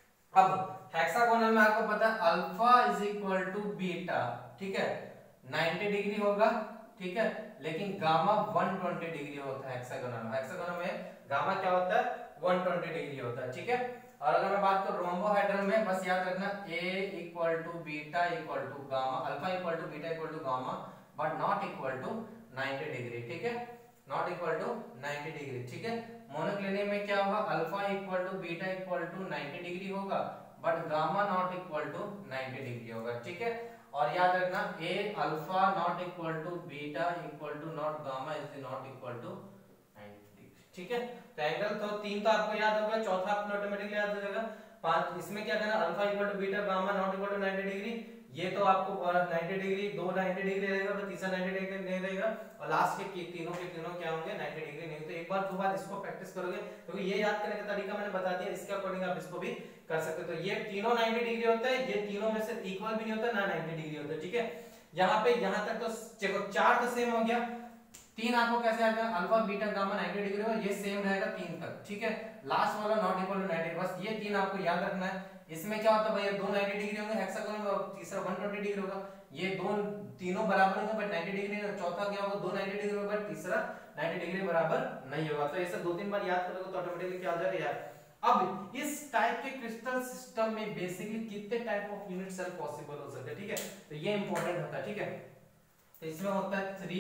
अब हेक्सागोनल में आपको पता है alpha is equal to beta, ठीक है, नब्बे डिग्री होगा, ठीक है, लेकिन गामा एक सौ बीस डिग्री होता है हेक्सागोनल में। हेक्सागोनल में गामा क्या होता है, एक सौ बीस डिग्री होता है, ठीक है। और अगर मैं बात करूं रोम्बोहेड्रल में, बस याद रखना a equal to beta equal to gamma, alpha equal to beta equal to gamma, but not equal to नब्बे डिग्री, ठीक है, नॉट इक्वल टू नब्बे डिग्री, ठीक है। मोनोक्लिनिक में क्या होगा, alpha equal to beta equal to नब्बे डिग्री होगा, but gamma not equal to नब्बे डिग्री होगा, ठीक है। और याद रखना a alpha not equal to beta equal to not gamma is not equal to नब्बे डिग्री, ठीक है। तो एंगल तो तीन तो आपको याद होगा, चौथा आपको ऑटोमेटिकली याद हो जाएगा। पांच इसमें क्या करना, alpha equal to beta gamma not equal to नब्बे डिग्री, ये तो आपको नब्बे डिग्री, दो नब्बे डिग्री रहेगा, तो तीसरा नब्बे डिग्री नहीं रहेगा, और लास्ट के तीनों के तीनों क्या होंगे, नब्बे डिग्री नहीं। तो एक बार दो बार इसको प्रैक्टिस करोगे, क्योंकि तो ये याद करने का तरीका मैंने बता दिया, इसके अकॉर्डिंग आप इसको भी कर सकते हो। तो ये तीनों नब्बे डिग्री होता है, ये तीनों में से इक्वल भी नहीं होता, ना नब्बे डिग्री होता है, ठीक है। यहाँ पे यहाँ तक तो चलो चार तो सेम हो गया, तीन आपको कैसे आएगा, अल्फा बीटा गामा नब्बे डिग्री हो, ये सेम रहेगा तीन तक, ठीक है। लास्ट वाला नॉट इक्वल टू नब्बे, बस ये तीन आपको याद रखना है। इसमें क्या होता है भैया, दो नब्बे डिग्री होंगे हेक्सागोनल में, और तीसरा एक सौ बीस डिग्री होगा, ये दो तीनों बराबर होंगे बट नब्बे डिग्री नहीं, चौथा क्या होगा, दो नब्बे डिग्री होगा बट तीसरा नब्बे डिग्री बराबर नहीं होगा। तो ऐसे दो तीन बार याद करोगे तो ऑटोमेटिकली क्या हो जाएगा यार, अब इस टाइप के क्रिस्टल सिस्टम में बेसिकली कितने type of unit cell possible हो सकते हैं, ठीक है, तो ये इंपॉर्टेंट होता है, ठीक है। तो इसमें होता है three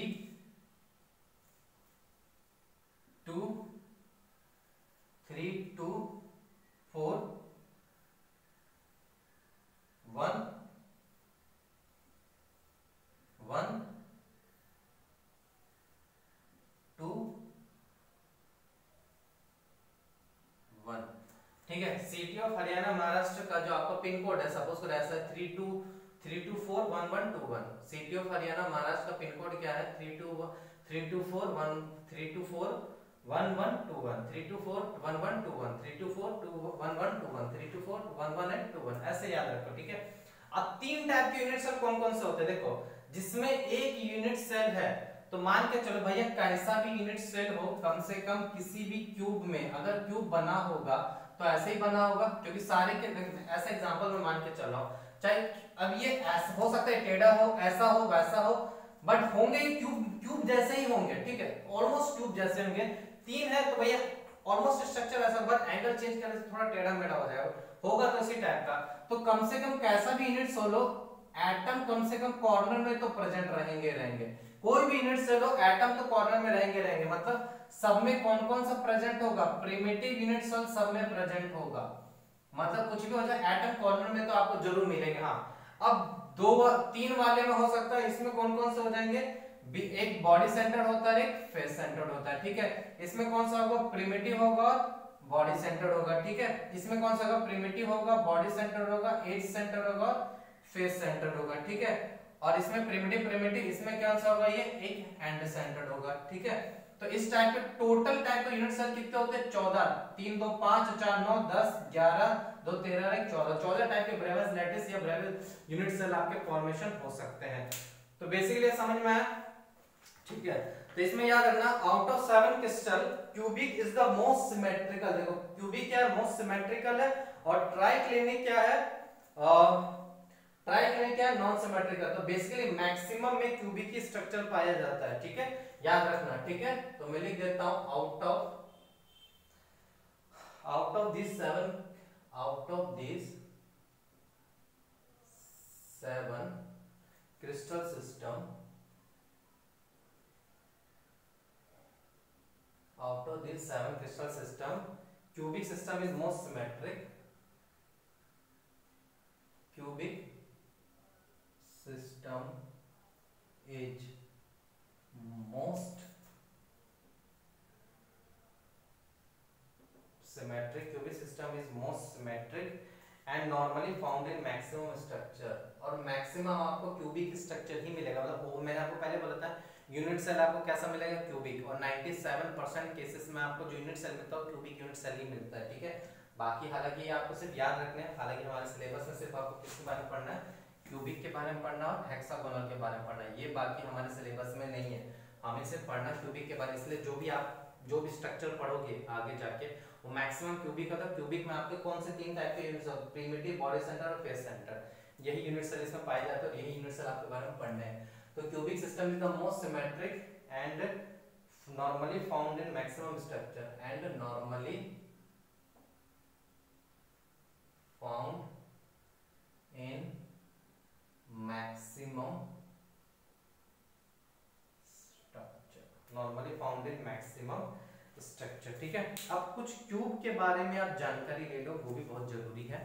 two three two four one one two one, ठीक है। सिटी ऑफ हरियाणा महाराष्ट्र का जो आपका पिन कोड है, सपोज करो ऐसा है three two three two four one one two one. City of Haryana Maharashtra का पिन कोड क्या है, three two three two four one three two four one one two one, three two four one one two one, three two four two one one two one, three two four one one and two one, ऐसे याद रखो, ठीक है। अब तीन type के unit cell कौन कौन से होते हैं, देखो, जिसमें एक यूनिट सेल है, तो मान के चलो भैया कैसा भी यूनिट सेल हो, कम से कम किसी भी क्यूब में अगर क्यूब बना होगा तो ऐसे ही बना होगा, क्योंकि सारे के ऐसा एग्जांपल में मान के चलो, चाहे अब ये ऐसा हो सकता है, टेढ़ा हो, ऐसा हो, वैसा हो, बट होंगे क्यूब क्यूब जैसे ही होंगे, ठीक है, ऑलमोस्ट क्यूब जैसे होंगे। तीन है तो भैया ऑलमोस्ट स्ट्रक्चर ऐसा, बट एंगल चेंज करने से थोड़ा टेढ़ा मेढ़ा हो जाएगा, होगा तो इसी टाइप का। तो कम से कम कैसा भी यूनिट सेल हो, एटम कम से कम कॉर्नर में तो प्रेजेंट रहेंगे रहेंगे कोई भी यूनिट सेल हो, एटम तो कॉर्नर में रहेंगे रहेंगे मतलब सब में कौन कौन सा प्रेजेंट होगा, प्रिमिटिव यूनिट सेल सब में प्रेजेंट होगा, मतलब कुछ भी हो जाए एटम कॉर्नर में तो आपको जरूर मिलेंगे। हाँ, अब दो तीन वाले में हो सकता है, इसमें कौन कौन से हो जाएंगे, एक बॉडी सेंटर होता है, एक फेस सेंटर होता है, ठीक है। इसमें कौन सा होगा, प्रिमिटिव होगा और बॉडी सेंटर होगा, ठीक है। इसमें कौन सा होगा, प्रिमिटिव होगा, बॉडी सेंटर होगा, एज सेंटर होगा, फेस सेंटर होगा, ठीक है। और इसमें प्रिमिटिव प्रिमिटिव इसमें कौन सा होगा, ये एक एंड सेंटर होगा, ठीक है। तो इस टाइप के टोटल टाइप के यूनिट सेल कितने होते हैं, चौदह, तीन दो पांच, चार नौ, दस, ग्यारह, दो तेरह, एक चौदह, चौदह टाइप के ब्रेवियस लैटिस या ब्रेवियस यूनिट सेल आपके फॉर्मेशन हो सकते हैं। तो बेसिकली समझ में आया, ठीक है। तो इसमें याद रखना, out of seven crystal cubic is the most symmetrical, देखो क्यूबिक क्या है, मोस्ट सिमेट्रिकल है, और ट्राइक्लिनिक क्या है, ट्राइक्लिनिक क्या है, नॉन सिमेट्रिकल। तो बेसिकली मैक्सिमम में क्यूबिक की स्ट्रक्चर पाया जाता है, ठीक है, याद रखना, ठीक है। तो मैं लिख देता हूं, out of out of this seven out of this seven crystal system, out of this seven crystal system, cubic system is most symmetric, cubic system is most symmetric, cubic system is most symmetric and normally found in maximum structure, और maximum आपको cubic structure ही मिलेगा, मतलब वो मैंने आपको पहले बोला था यूनिट सेल आपको कैसा मिलेगा, क्यूबिक, और सत्तानवे परसेंट केसेस में आपको जो यूनिट सेल मिलता है क्यूबिक यूनिट सेल ही मिलता है, ठीक है। बाकी हालांकि ये आपको सिर्फ याद रखने हैं, हालांकि हमारे सिलेबस में सिर्फ आपको किसके बारे में पढ़ना है, क्यूबिक के बारे में पढ़ना और हेक्सागोनल के बारे में पढ़ना है, ये बाकी हमारे सिलेबस में नहीं है, हमें सिर्फ पढ़ना क्यूबिक के बारे में। इसलिए जो भी आप जो भी स्ट्रक्चर पढ़ोगे आगे जाके वो मैक्सिमम क्यूबिक का, तो क्यूबिक में आपके कौन से तीन टाइप के यूनिट्स होते हैं, प्रिमिटिव, बॉडी सेंटर और फेस सेंटर, यही यूनिट सेल इसमें पाए जाते हैं, यही यूनिट सेल आपके बारे में पढ़ने हैं। तो cubic system is the most symmetric and normally found in maximum structure and normally found in maximum structure, normally found in maximum structure, ठीक है। अब कुछ क्यूब के बारे में आप जानकारी ले लो, वो भी बहुत जरूरी है,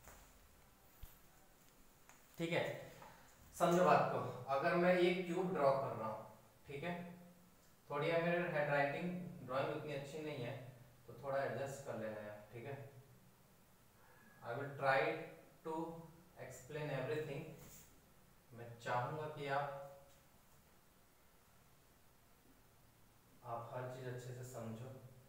ठीक है। समझो बात को, अगर मैं एक क्यूब ड्रॉ कर रहा हूं, ठीक है, थोड़ी है मेरी हैंडराइटिंग ड्राइंग उतनी अच्छी नहीं है तो थोड़ा एडजस्ट कर लेना है, ठीक है। I will try to explain everything, मैं चाहूंगा कि आप आप हर चीज अच्छे से समझो,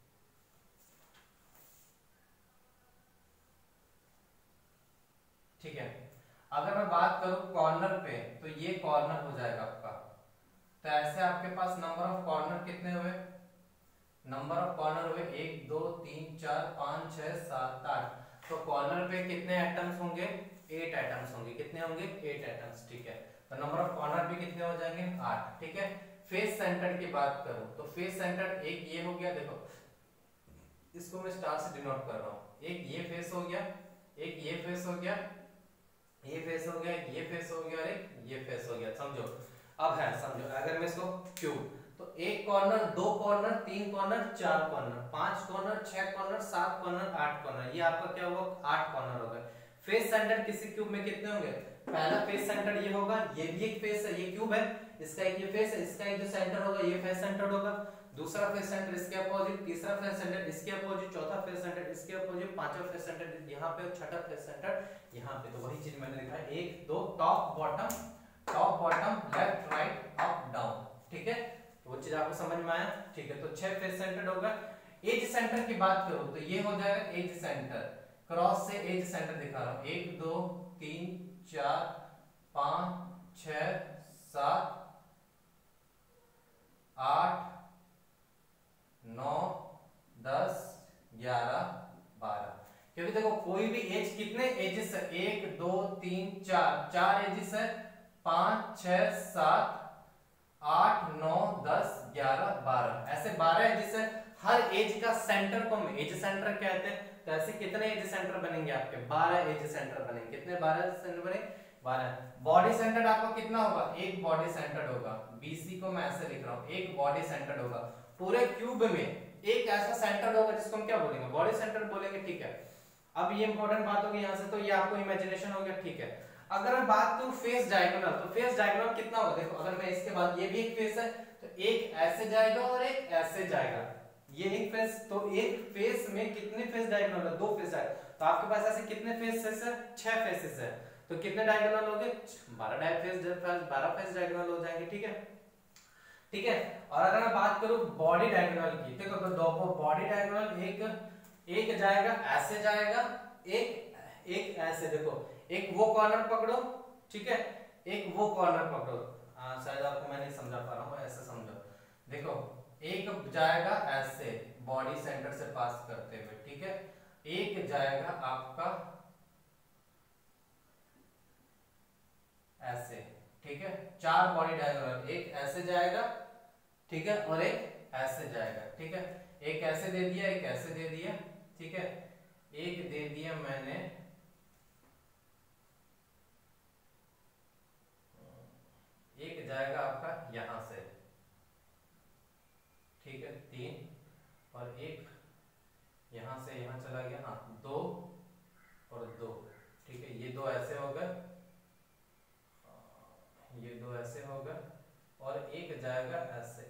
ठीक है। अगर मैं बात करूं कॉर्नर पे, तो ये कॉर्नर हो जाएगा आपका, तो ऐसे आपके पास नंबर ऑफ कॉर्नर कितने हुए, नंबर ऑफ कॉर्नर हुए एक दो तीन चार पाँच छह सात आठ, तो कॉर्नर पे कितने एटम्स होंगे, एट एटम्स होंगे, कितने होंगे, एट एटम्स, ठीक है। तो नंबर ऑफ कॉर्नर पे कितने हो जाएंगे, आठ, ठीक है। फेस सेंटर की बात करूं तो फेस सेंटर एक ये हो गया, देखो इसको मैं स्टार से डिनोट कर रहा हूँ। एक ये फेस हो गया, एक ये फेस हो गया, ये फेस हो गया, ये फेस हो गया और एक ये फेस हो गया। समझो अब है, समझो अगर मैं इसको क्यूब, तो एक कॉर्नर, दो कॉर्नर, तीन कॉर्नर, चार कॉर्नर, पांच कॉर्नर, छह कॉर्नर, सात कॉर्नर, आठ कॉर्नर, ये आपका क्या हुआ, आठ कॉर्नर हो गए। फेस सेंटर किसी क्यूब में कितने होंगे, पहला फेस सेंटर ये होगा, ये भी एक फेस है, ये क्यूब है, इसका एक ये फेस है, इसका एक जो सेंटर होगा ये फेस सेंटर होगा, दूसरा फेस सेंटर इसके अपोजिट, तीसरा फेस सेंटर इसके अपोजिट, चौथा फेस सेंटर इसके अपोजिट, पांचवा फेस सेंटर यहाँ पे, छठा फेस सेंटर यहाँ पे। तो वही चीज मैंने लिखा है, एक दो, top bottom, top bottom, left right up down, ठीक है। तो वो चीज आपको समझ में आया, ठीक है। तो छह फेस सेंटर होगा। एज सेंटर की बात करूं तो ये हो जाएगा एज सेंटर, क्रॉस से एज सेंटर दिखा रहा हूं, एक दो तीन चार पांच छह सात आठ नौ दस ग्यारह बारह, क्योंकि देखो कोई भी एज कितने एजेस है, एक दो तीन चार, चार एजेस है, पांच छह सात आठ नौ दस ग्यारह बारह, ऐसे बारह एजेस है। हर एज का सेंटर को हम एज सेंटर कहते हैं। तो ऐसे कितने एज सेंटर बनेंगे आपके, बारह एज सेंटर बनेंगे। कितने, बारह सेंटर बने, बारह। बॉडी सेंटर आपका कितना होगा, एक बॉडी सेंटर होगा, बीसी को मैं ऐसे लिख रहा हूं, एक बॉडी सेंटर होगा। पूरे क्यूब में एक ऐसा सेंटर होगा जिसको हम क्या बोलेंगे, बॉडी सेंटर बोलेंगे, ठीक है। अब ये इंपॉर्टेंट बात होगी यहाँ से, तो ये आपको इमेजिनेशन हो गया, ठीक है। अगर मैं बात करूं फेस डायगोनल, तो फेस डायगोनल कितना होगा, देखो अगर मैं इसके बाद, ये भी एक फेस है, तो एक ऐसे जाएगा और एक ऐसे जाएगा, ये एक फेस, तो एक फेस में कितने फेस डायगोनल है, दो फेस है। तो आपके पास ऐसे कितने फेसेस है, छह फेसेस है, तो कितने डायगोनल हो गए, बारह डाय फेस, बारह फेस डायगोनल हो जाएंगे, ठीक है, ठीक है। और अगर मैं बात करूं बॉडी डायगोनल की, देखो तो दो बॉडी डायगोनल, एक एक जाएगा ऐसे जाएगा, एक एक ऐसे, देखो एक वो कॉर्नर पकड़ो, ठीक है, एक वो कॉर्नर पकड़ो। हाँ शायद आपको मैं नहीं समझा पा रहा हूँ, ऐसे समझो, देखो एक जाएगा ऐसे बॉडी सेंटर से पास करते हुए, ठीक है, एक जाएगा आपका ऐसे, ठीक है। चार बॉडी डायगोनल, एक ऐसे जाएगा, ठीक है, और एक ऐसे जाएगा, ठीक है। एक ऐसे दे दिया, एक ऐसे दे दिया, ठीक है, एक दे दिया मैंने, एक जाएगा आपका यहां से, ठीक है, तीन, और एक यहां से यहां चला गया, हाँ दो और दो, ठीक है, ये दो ऐसे हो गए, ये दो ऐसे हो गए, और एक जाएगा ऐसे,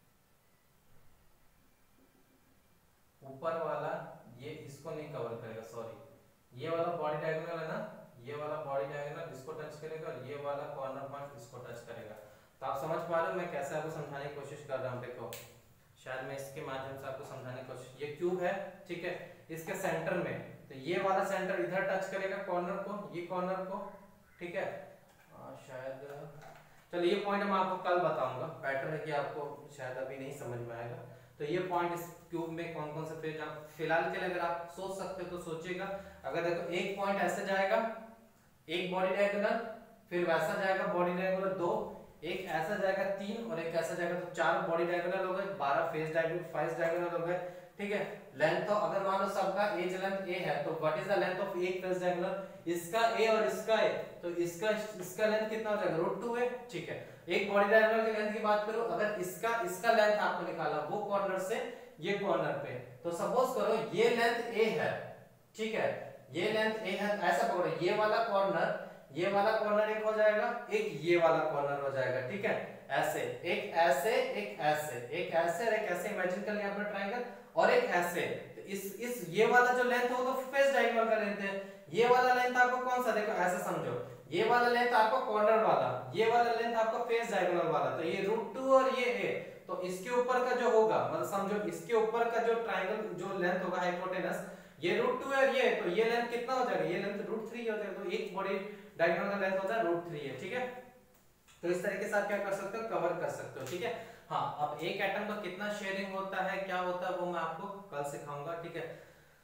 ऊपर वाला ये इसको नहीं कवर करेगा, सॉरी, ये वाला बॉडी डायगोनल है ना, ये वाला बॉडी डायगोनल इसको टच करेगा, और ये वाला कॉर्नर पॉइंट इसको टच करेगा। तो आप समझ पा रहे हो मैं कैसे आपको समझाने की कोशिश कर रहा हूँ, देखो शायद मैं इसके माध्यम से आपको समझाने की कोशिश, ये क्यूब है, ठीक है, इसके सेंटर में, तो ये वाला सेंटर इधर टच करेगा कॉर्नर को, ये कॉर्नर को, ठीक है, आ, शायद चलो ये पॉइंट मैं आपको कल बताऊंगा, बेटर है कि आपको शायद अभी नहीं समझ में आएगा। तो ये पॉइंट इस क्यूब में कौन कौन से पेज, आप फिलहाल के लिए अगर आप सोच सकते हो तो सोचिएगा। अगर देखो एक पॉइंट ऐसे जाएगा, एक बॉडी डायगोनल, फिर वैसा जाएगा बॉडी डायगोनल दो, एक ऐसा जाएगा तीन, और एक ऐसा जाएगा, तो चार बॉडी डायगोनल हो गए, बारह फेस डायगोनल, फेस डायगोनल हो गए, ठीक है। लेंथ तो अगर मान लो सबका एज लेंथ a है, तो what is the length of एक फेस डायगोनल, इसका a और इसका a, तो इसका इसका लेंथ कितना हो जाएगा, रूट टू है, ठीक है। एक बॉडी डायगोनल की लेंथ की बात करो, अगर इसका इसका लेंथ आपको निकाला वो कॉर्नर से ये कॉर्नर पे, तो सपोज करो ये लेंथ a है, ठीक है, ये लेंथ a है, ऐसा पकड़ो, ये वाला कॉर्नर, ये वाला कॉर्नर एक हो जाएगा, एक ये वाला कॉर्नर हो जाएगा, ठीक है, ऐसे, एक ऐसे, एक ऐसे, एक ऐसे और एक ऐसे, इमेजिन कर लिया आपने ट्रायंगल, और एक ऐसे। तो इस इस ये वाला जो लेंथ होगा फेस डायगोनल का लेंथ है, ये वाला लेंथ आपको कौन सा, देखो ऐसे समझो, ये वाला लेंथ आपका कॉर्नर वाला, ये वाला लेंथ आपका फेस डायगोनल वाला, तो ये रूट टू और ये a, तो इसके ऊपर का जो होगा, मतलब समझो इसके ऊपर का जो ट्रायंगल जो लेंथ होगा हाइपोटेनस, ये रूट टू है और ये, तो ये लेंथ कितना हो जाएगा, ये लेंथ रूट थ्री हो जाएगा, तो एक बॉडी डायगोनल का लेंथ होता है रूट थ्री है, ठीक है। तो इस तरीके से आप क्या कर सकते हो, कवर कर सकते हो, ठीक है। हाँ, अब एक एटम का कितना शेयरिंग होता है, क्या होता है, वो मैं आपको कल सिखाऊंगा, ठीक है।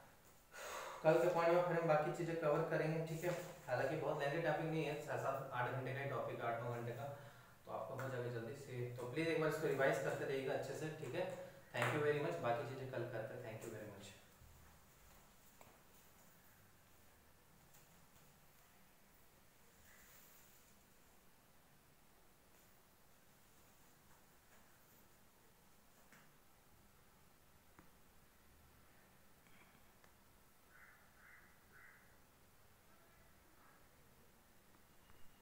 कल के पॉइंट में फिर हम बाकी चीजें कवर करेंगे, ठीक है। हालांकि बहुत लेंथी टॉपिक नहीं है, छह सात आठ घंटे का टॉपिक, आठ नौ घंटे का, तो आपको हो जाएगा जल्दी से। तो प्लीज एक बार इसको रिवाइज करते रहिएगा अच्छे से, ठीक है। थैंक यू वेरी मच, बाकी चीजें कल करते हैं, थैंक यू वेरी मच।